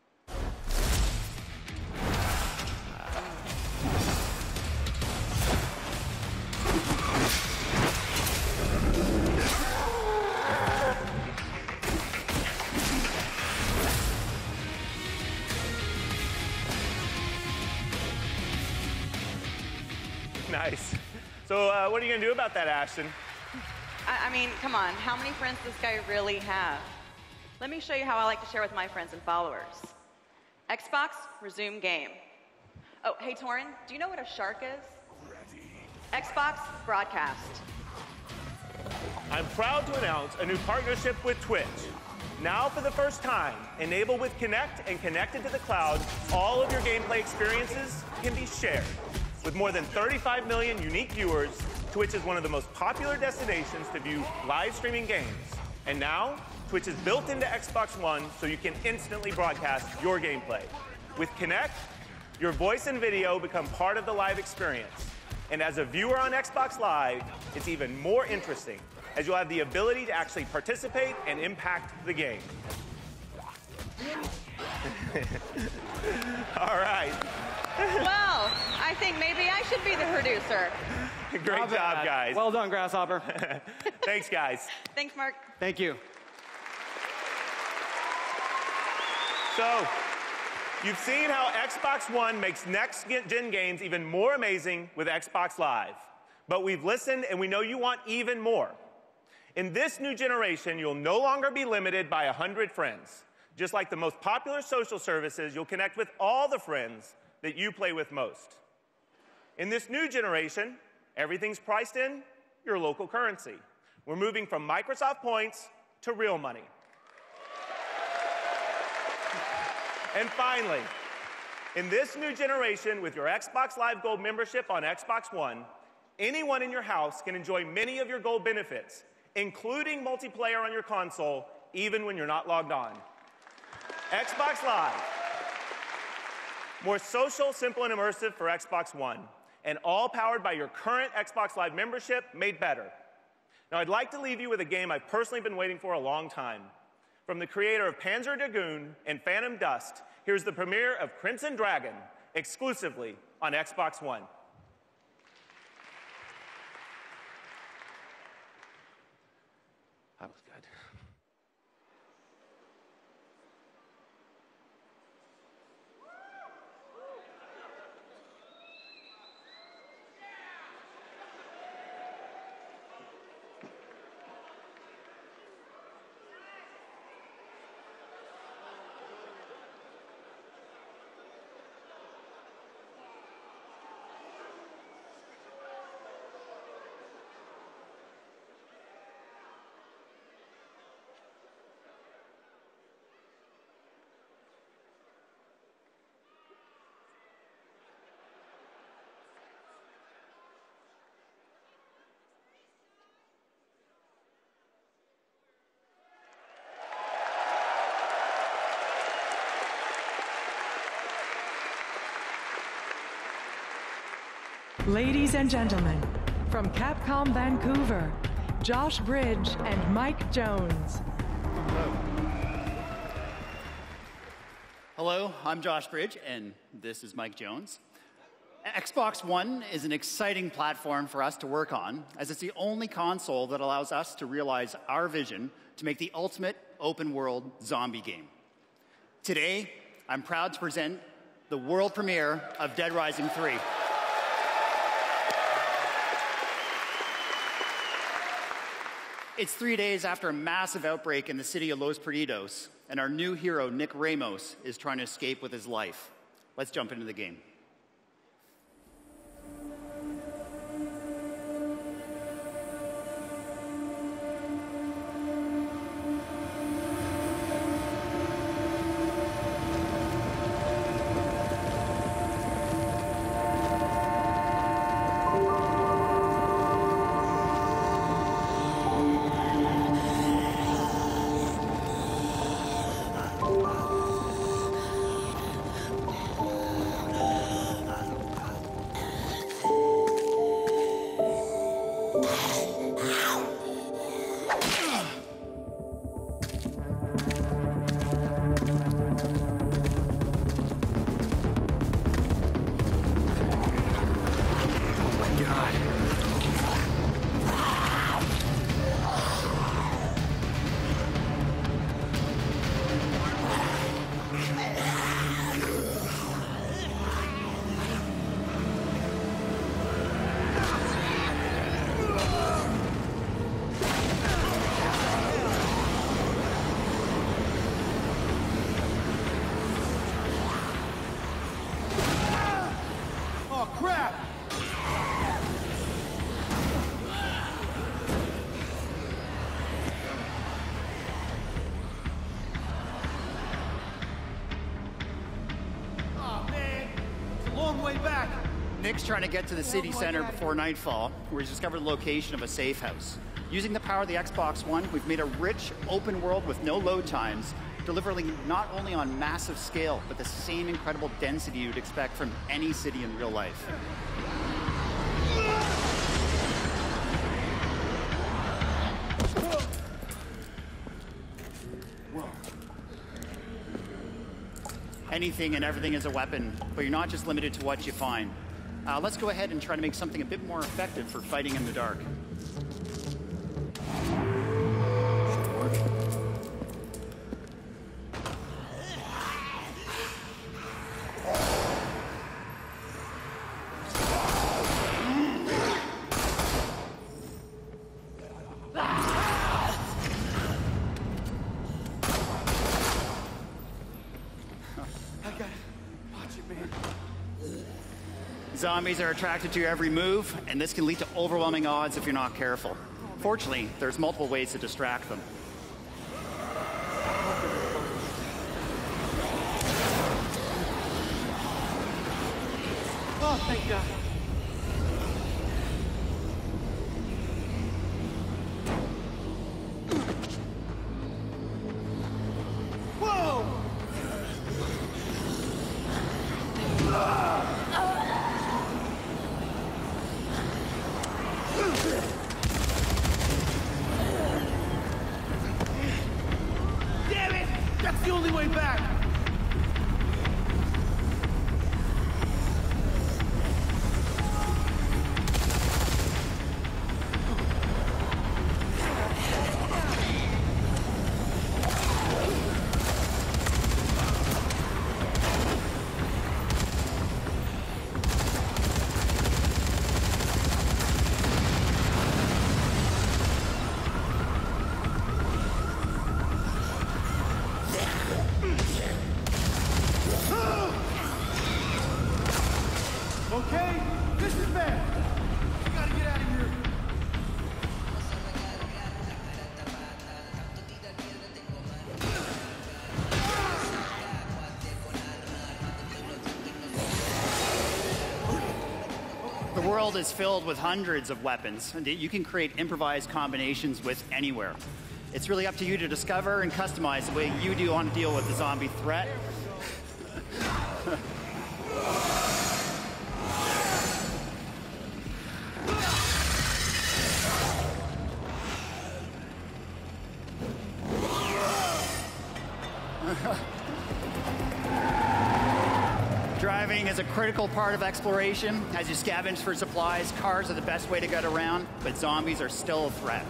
Nice. So what are you going to do about that, Ashton? I mean, come on, how many friends does this guy really have? Let me show you how I like to share with my friends and followers. Xbox, resume game. Oh, hey, Torin, do you know what a shark is? Ready. Xbox, broadcast. I'm proud to announce a new partnership with Twitch. Now, for the first time, enabled with Kinect and connected to the cloud, all of your gameplay experiences can be shared. With more than 35 million unique viewers, Twitch is one of the most popular destinations to view live streaming games. And now, Twitch is built into Xbox One so you can instantly broadcast your gameplay. With Kinect, your voice and video become part of the live experience. And as a viewer on Xbox Live, it's even more interesting as you'll have the ability to actually participate and impact the game. All right. Well, I think maybe I should be the producer. Great job, guys. Well done, Grasshopper. Thanks, guys. Thanks, Mark. Thank you. So, you've seen how Xbox One makes next-gen games even more amazing with Xbox Live. But we've listened, and we know you want even more. In this new generation, you'll no longer be limited by 100 friends. Just like the most popular social services, you'll connect with all the friends that you play with most. In this new generation, everything's priced in your local currency. We're moving from Microsoft points to real money. And finally, in this new generation, with your Xbox Live Gold membership on Xbox One, anyone in your house can enjoy many of your Gold benefits, including multiplayer on your console, even when you're not logged on. Xbox Live. More social, simple, and immersive for Xbox One, and all powered by your current Xbox Live membership, made better. Now, I'd like to leave you with a game I've personally been waiting for a long time. From the creator of Panzer Dragoon and Phantom Dust, here's the premiere of Crimson Dragon, exclusively on Xbox One. That was good. Ladies and gentlemen, from Capcom Vancouver, Josh Bridge and Mike Jones. Hello, I'm Josh Bridge, and this is Mike Jones. Xbox One is an exciting platform for us to work on, as it's the only console that allows us to realize our vision to make the ultimate open-world zombie game. Today, I'm proud to present the world premiere of Dead Rising 3. It's 3 days after a massive outbreak in the city of Los Perdidos, and our new hero, Nick Ramos, is trying to escape with his life. Let's jump into the game. Nick's trying to get to the city center before nightfall, where he's discovered the location of a safe house. Using the power of the Xbox One, we've made a rich, open world with no load times, delivering not only on massive scale, but the same incredible density you'd expect from any city in real life. Anything and everything is a weapon, but you're not just limited to what you find. Let's go ahead and try to make something a bit more effective for fighting in the dark. Zombies are attracted to your every move, and this can lead to overwhelming odds if you're not careful. Fortunately, there's multiple ways to distract them. Oh, thank God. Damn it! That's the only way back! Okay, this is bad. We gotta get out of here. The world is filled with hundreds of weapons, and you can create improvised combinations with anywhere. It's really up to you to discover and customize the way you do want to deal with the zombie threat. Driving is a critical part of exploration. As you scavenge for supplies, cars are the best way to get around, but zombies are still a threat.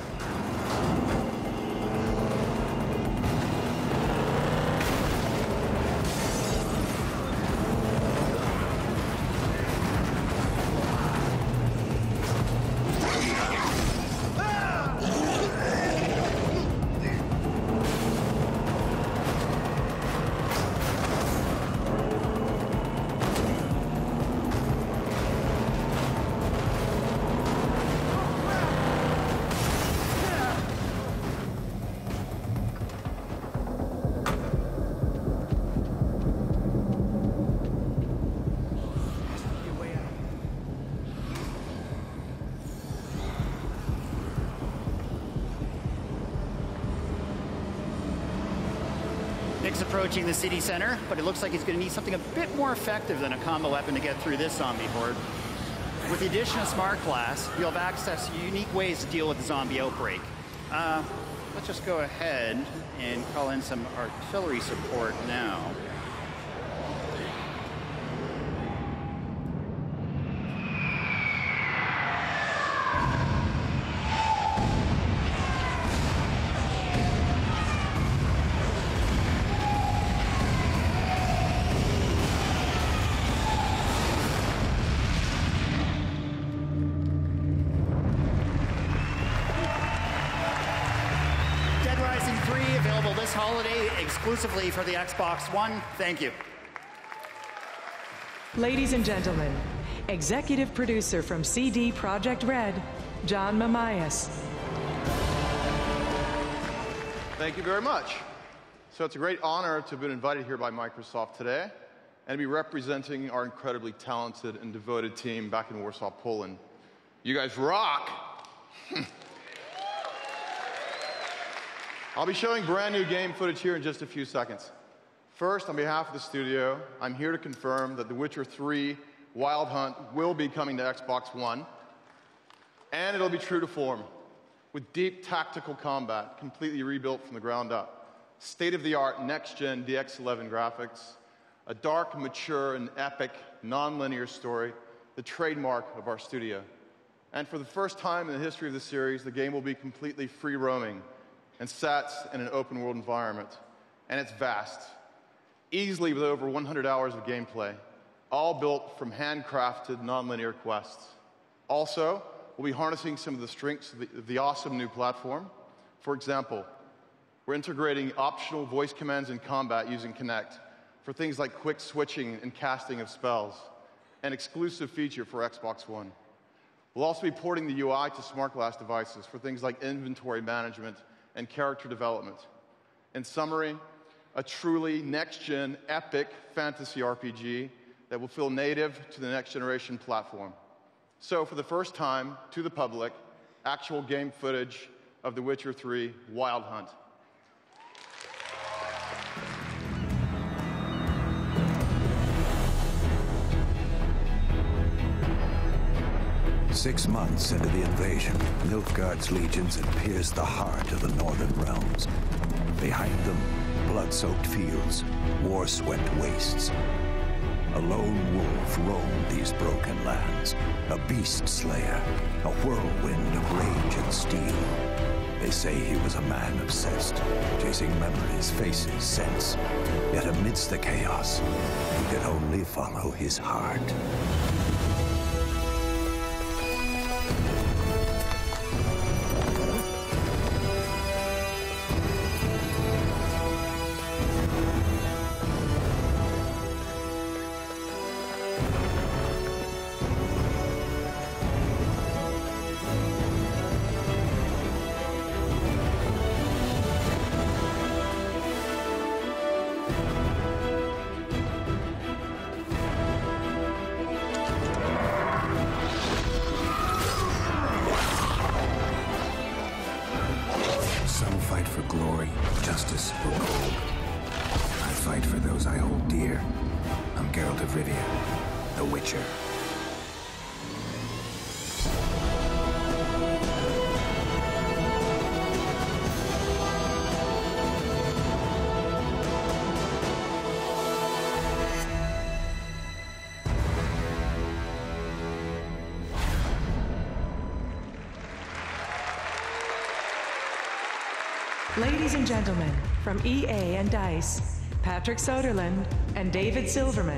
Nick's approaching the city center, but it looks like he's going to need something a bit more effective than a combo weapon to get through this zombie horde. With the addition of Smart Glass, you'll have access to unique ways to deal with the zombie outbreak. Let's just go ahead and call in some artillery support now. This holiday exclusively for the Xbox One. Thank you. Ladies and gentlemen, executive producer from CD Projekt Red, John Mamias. Thank you very much. So it's a great honor to have been invited here by Microsoft today and to be representing our incredibly talented and devoted team back in Warsaw, Poland. You guys rock! I'll be showing brand new game footage here in just a few seconds. First, on behalf of the studio, I'm here to confirm that The Witcher 3 Wild Hunt will be coming to Xbox One, and it'll be true to form, with deep tactical combat, completely rebuilt from the ground up. state-of-the-art next-gen DX11 graphics, a dark, mature, and epic non-linear story, the trademark of our studio. And for the first time in the history of the series, the game will be completely free-roaming and set in an open-world environment. And it's vast, easily with over 100 hours of gameplay, all built from handcrafted non-linear quests. Also, we'll be harnessing some of the strengths of the awesome new platform. For example, we're integrating optional voice commands in combat using Kinect for things like quick switching and casting of spells, an exclusive feature for Xbox One. We'll also be porting the UI to smart glass devices for things like inventory management and character development. In summary, a truly next-gen epic fantasy RPG that will feel native to the next-generation platform. So for the first time, to the public, actual game footage of The Witcher 3 Wild Hunt. Six months into the invasion, Nilfgaard's legions had pierced the heart of the northern realms. Behind them, blood-soaked fields, war-swept wastes. A lone wolf roamed these broken lands, a beast slayer, a whirlwind of rage and steel. They say he was a man obsessed, chasing memories, faces, scents. Yet amidst the chaos, he could only follow his heart. Some fight for glory, justice, or gold. I fight for those I hold dear. I'm Geralt of Rivia, the Witcher. Ladies and gentlemen, from EA and DICE, Patrick Soderlund and David Silverman.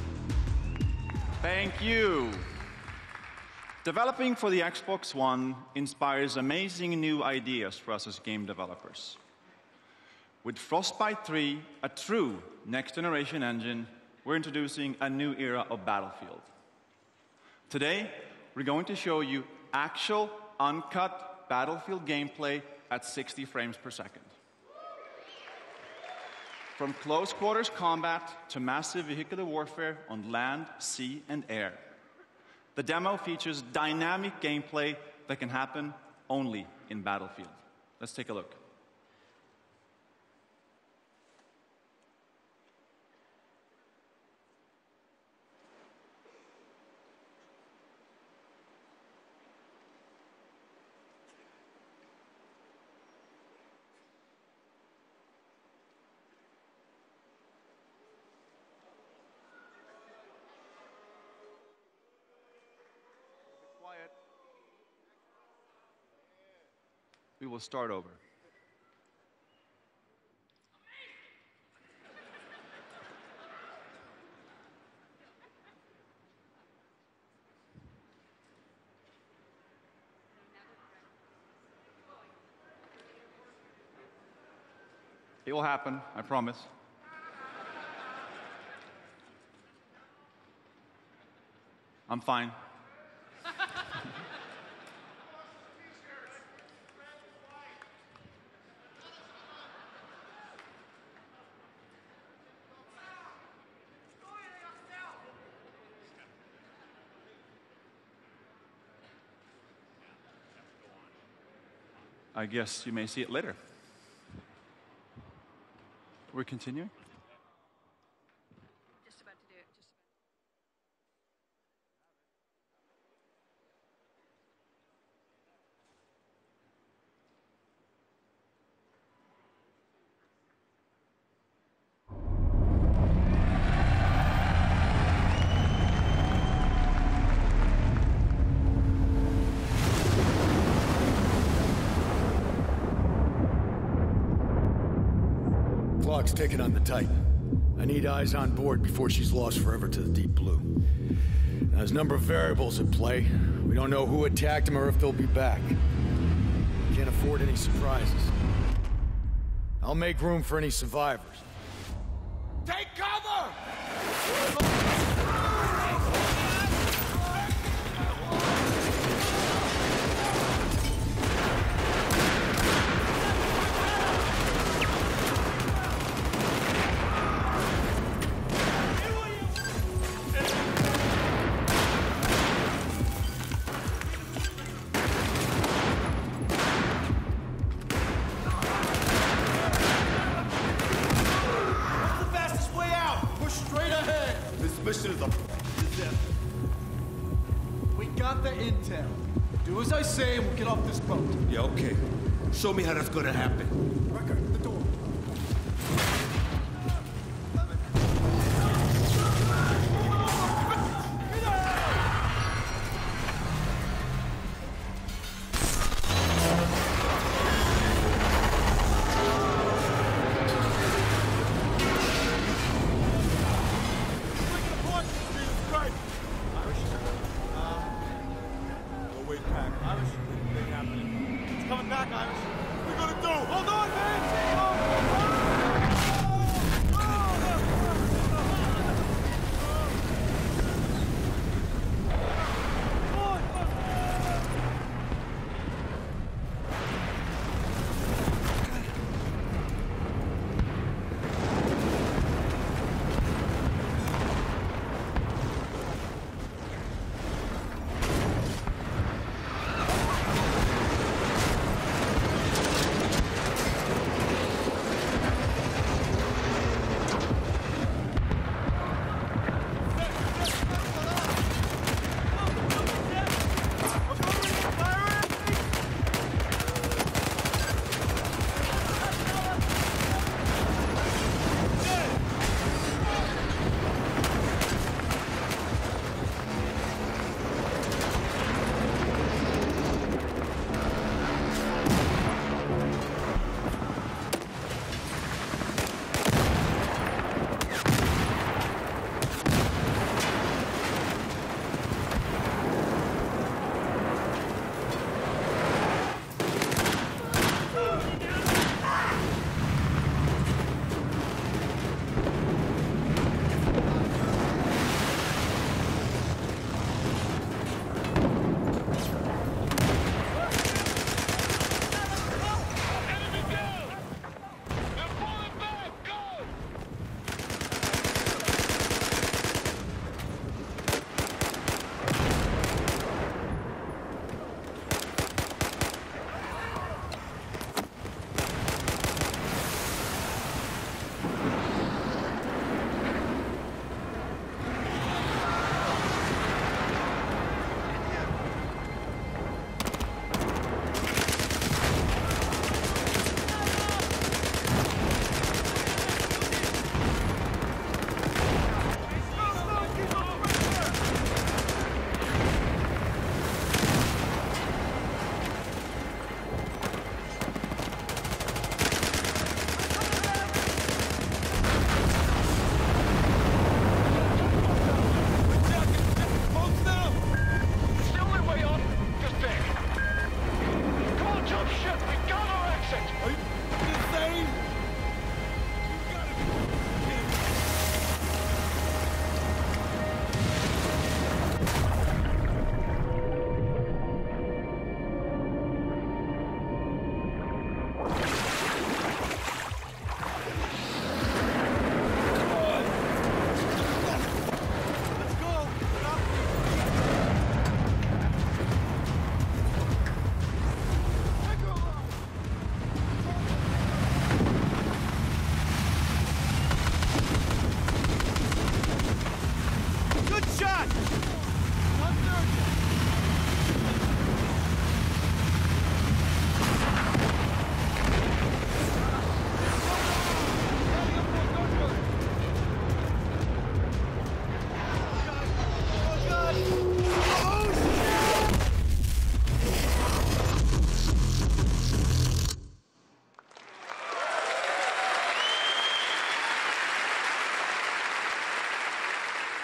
Thank you. Developing for the Xbox One inspires amazing new ideas for us as game developers. With Frostbite 3, a true next-generation engine, we're introducing a new era of Battlefield. Today, we're going to show you actual, uncut Battlefield gameplay at 60 frames per second. From close quarters combat to massive vehicular warfare on land, sea, and air. The demo features dynamic gameplay that can happen only in Battlefield. Let's take a look. We will start over. It will happen, I promise. I'm fine. I guess you may see it later. We're continuing? Just about to do it. clock's ticking on the Titan. I need eyes on board before she's lost forever to the deep blue. Now, there's a number of variables at play. We don't know who attacked them or if they'll be back. Can't afford any surprises. I'll make room for any survivors. Take cover! Mission is a We got the intel. Do as I say and we'll get off this boat. Yeah, okay. Show me how that's gonna happen. Wrecker, the door. It's coming back, Irish. What are we gonna do? Hold on!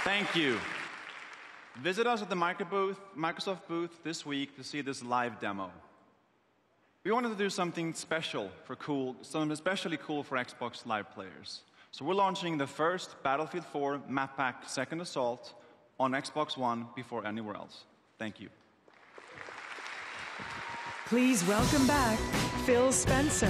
Thank you. Visit us at the Microsoft booth this week to see this live demo. We wanted to do something special for something especially cool for Xbox Live players. So we're launching the first Battlefield 4 Map Pack Second Assault on Xbox One before anywhere else. Thank you. Please welcome back Phil Spencer.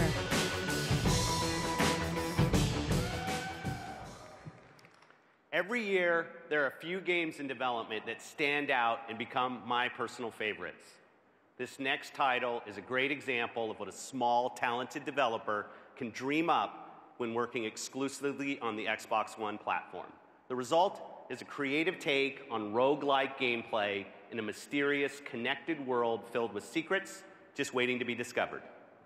Every year, there are a few games in development that stand out and become my personal favorites. This next title is a great example of what a small, talented developer can dream up when working exclusively on the Xbox One platform. The result is a creative take on roguelike gameplay in a mysterious, connected world filled with secrets just waiting to be discovered.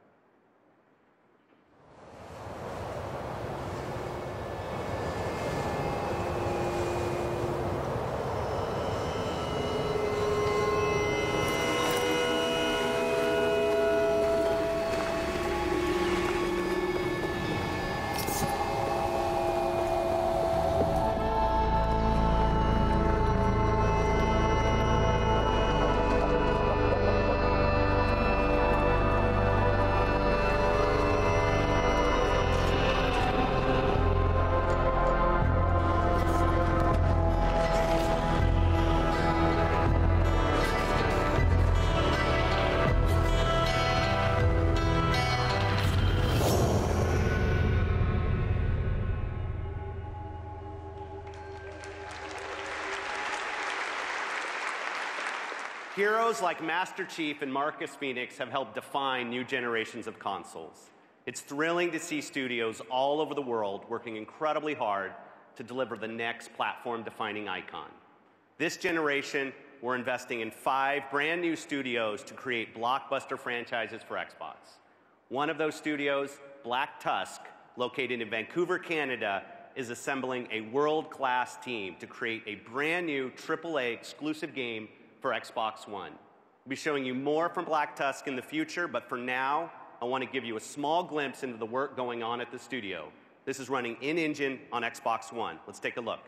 Heroes like Master Chief and Marcus Phoenix have helped define new generations of consoles. It's thrilling to see studios all over the world working incredibly hard to deliver the next platform-defining icon. This generation, we're investing in 5 brand new studios to create blockbuster franchises for Xbox. One of those studios, Black Tusk, located in Vancouver, Canada, is assembling a world-class team to create a brand new AAA exclusive game for Xbox One. We'll be showing you more from Black Tusk in the future, but for now, I want to give you a small glimpse into the work going on at the studio. This is running in-engine on Xbox One. Let's take a look.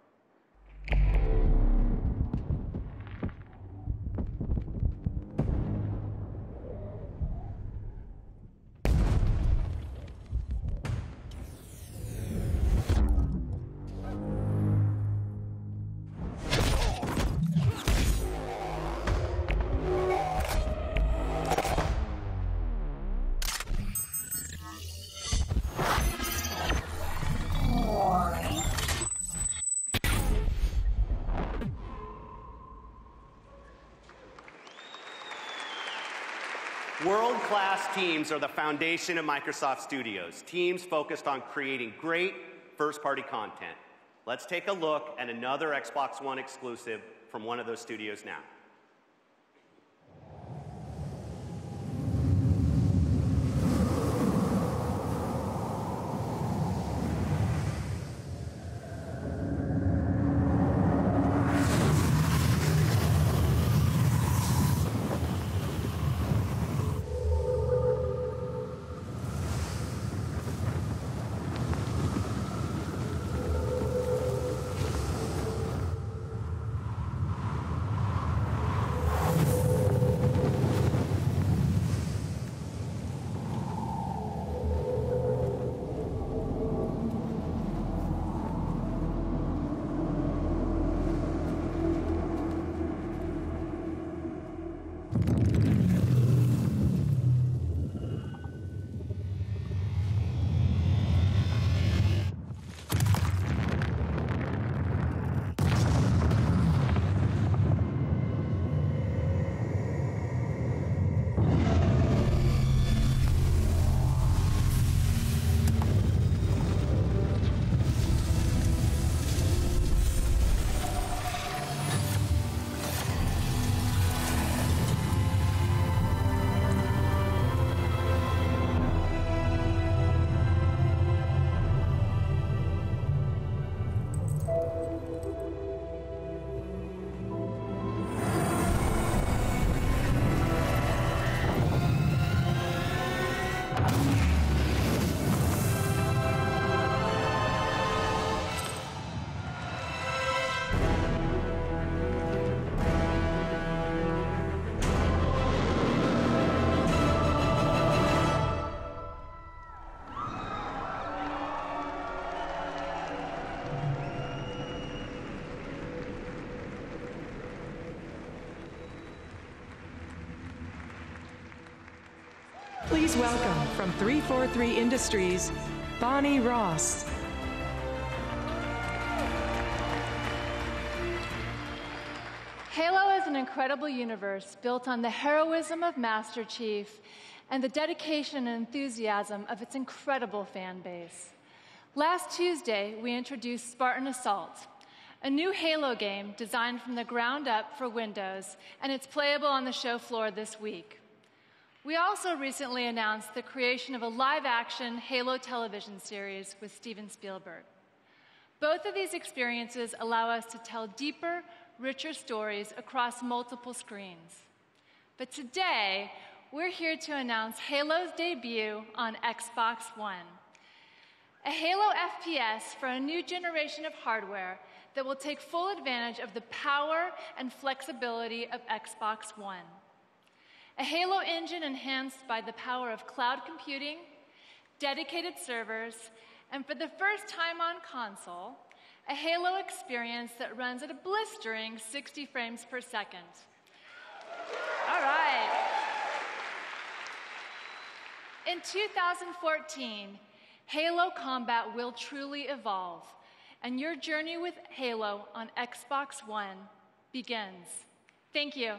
World-class teams are the foundation of Microsoft Studios, teams focused on creating great first-party content. Let's take a look at another Xbox One exclusive from one of those studios now. Please welcome from 343 Industries, Bonnie Ross. Halo is an incredible universe built on the heroism of Master Chief and the dedication and enthusiasm of its incredible fan base. Last Tuesday, we introduced Spartan Assault, a new Halo game designed from the ground up for Windows, and it's playable on the show floor this week. We also recently announced the creation of a live-action Halo television series with Steven Spielberg. Both of these experiences allow us to tell deeper, richer stories across multiple screens. But today, we're here to announce Halo's debut on Xbox One. A Halo FPS for a new generation of hardware that will take full advantage of the power and flexibility of Xbox One. A Halo engine enhanced by the power of cloud computing, dedicated servers, and for the first time on console, a Halo experience that runs at a blistering 60 frames per second. All right. In 2014, Halo combat will truly evolve, and your journey with Halo on Xbox One begins. Thank you.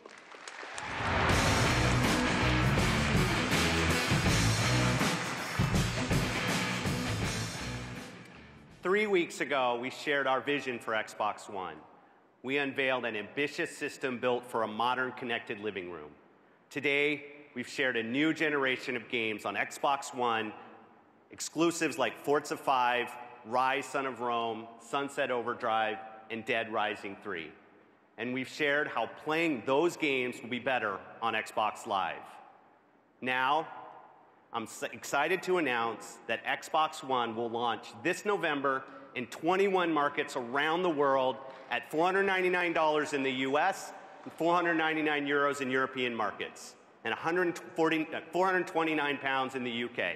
Three weeks ago, we shared our vision for Xbox One. We unveiled an ambitious system built for a modern connected living room. Today, we've shared a new generation of games on Xbox One, exclusives like Forza 5, Rise Son of Rome, Sunset Overdrive, and Dead Rising 3. And we've shared how playing those games will be better on Xbox Live. Now, I'm excited to announce that Xbox One will launch this November in 21 markets around the world at $499 in the US, and 499 euros in European markets, and 429 pounds in the UK.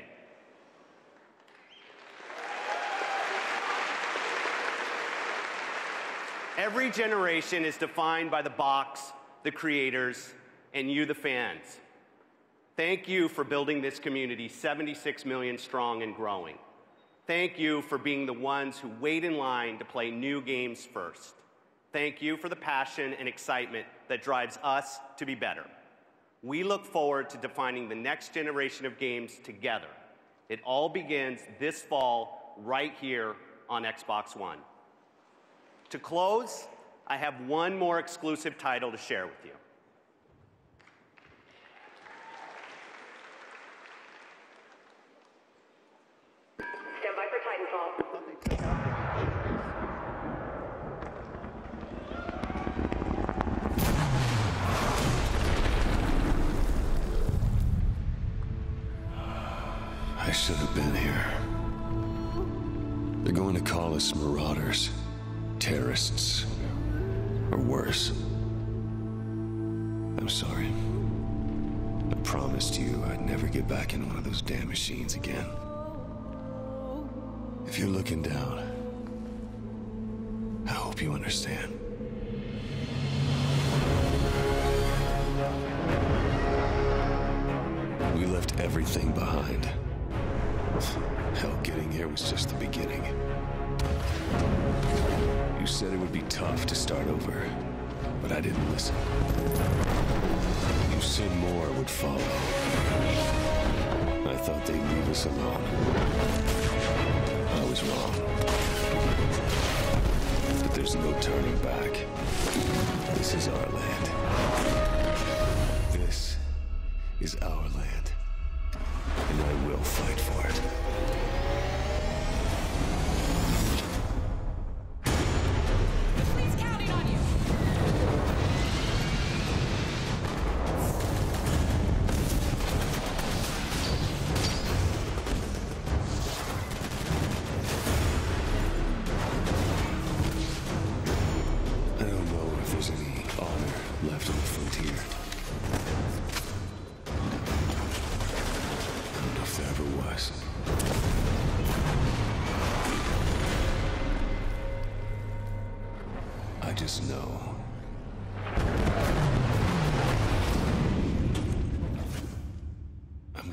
Every generation is defined by the box, the creators, and you, the fans. Thank you for building this community 76 million strong and growing. Thank you for being the ones who wait in line to play new games first. Thank you for the passion and excitement that drives us to be better. We look forward to defining the next generation of games together. It all begins this fall right here on Xbox One. To close, I have one more exclusive title to share with you. Stand by for Titanfall. I should have been here. They're going to call us marauders, terrorists, or worse. I'm sorry. I promised you I'd never get back in one of those damn machines again. If you're looking down, I hope you understand. We left everything behind. Hell, getting here was just the beginning. You said it would be tough to start over, but I didn't listen. You said more would follow. I thought they'd leave us alone. I was wrong. But there's no turning back. This is our land. This is our land. And I will fight for it. I just know I'm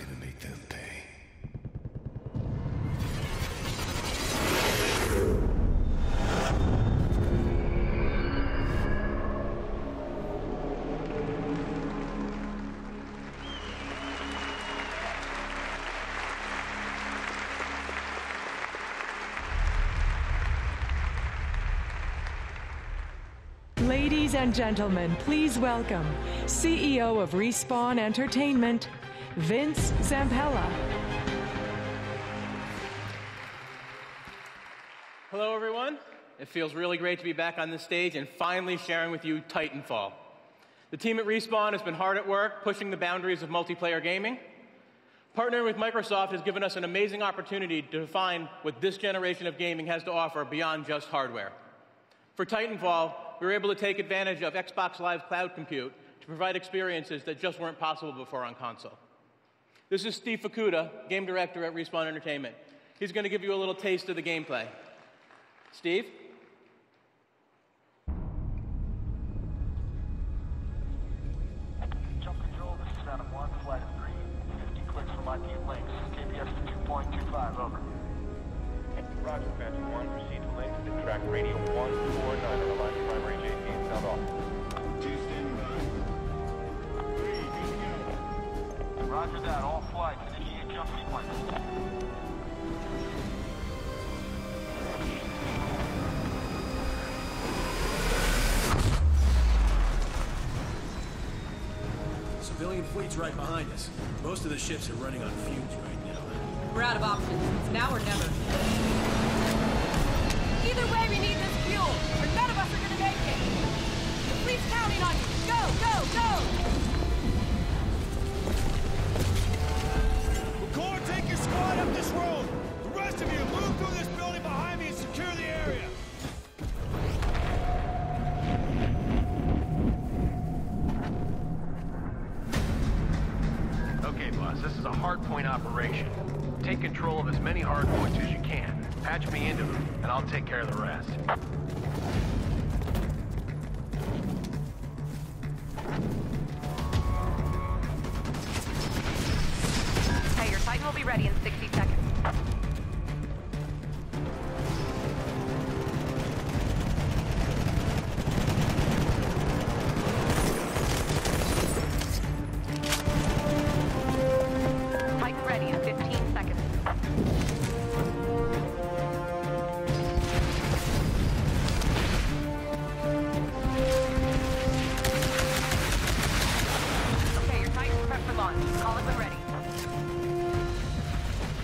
Ladies and gentlemen, please welcome CEO of Respawn Entertainment, Vince Zampella. Hello, everyone. It feels really great to be back on this stage and finally sharing with you Titanfall. The team at Respawn has been hard at work pushing the boundaries of multiplayer gaming. Partnering with Microsoft has given us an amazing opportunity to define what this generation of gaming has to offer beyond just hardware. For Titanfall, we were able to take advantage of Xbox Live Cloud Compute to provide experiences that just weren't possible before on console. This is Steve Fukuda, game director at Respawn Entertainment. He's going to give you a little taste of the gameplay. Steve? Jump control, this is Phantom 1, flight of 3, 50 clicks from IP links, KPS to 2.25, over. Roger, Phantom 1, proceed to link to track radio 149 on the line of primary JP, sound off. Roger that, all flights, initiate jump sequence. Civilian fleet's right behind us. Most of the ships are running on fumes right now. We're out of options. It's now or never. Either way, we need this fuel, or none of us are gonna make it. The fleet's counting on you. Go, go, go! McCord, take your squad up this road. The rest of you, move through this building behind me and secure the area. Okay, boss, this is a hardpoint operation. Take control of as many hardpoints as you can. Patch me into them, and I'll take care of the rest. Hey, your Titan will be ready in 60 seconds. Titan ready in 15 seconds. Okay, your Titan's prepped for launch. Call it when ready.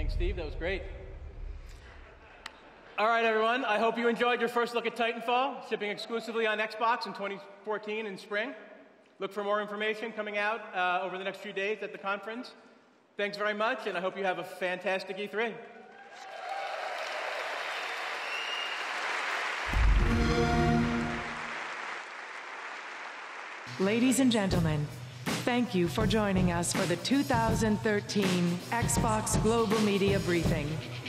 Thanks, Steve. That was great. All right, everyone. I hope you enjoyed your first look at Titanfall, shipping exclusively on Xbox in 2014 in spring. Look for more information coming out over the next few days at the conference. Thanks very much, and I hope you have a fantastic E3. Ladies and gentlemen, thank you for joining us for the 2013 Xbox Global Media Briefing.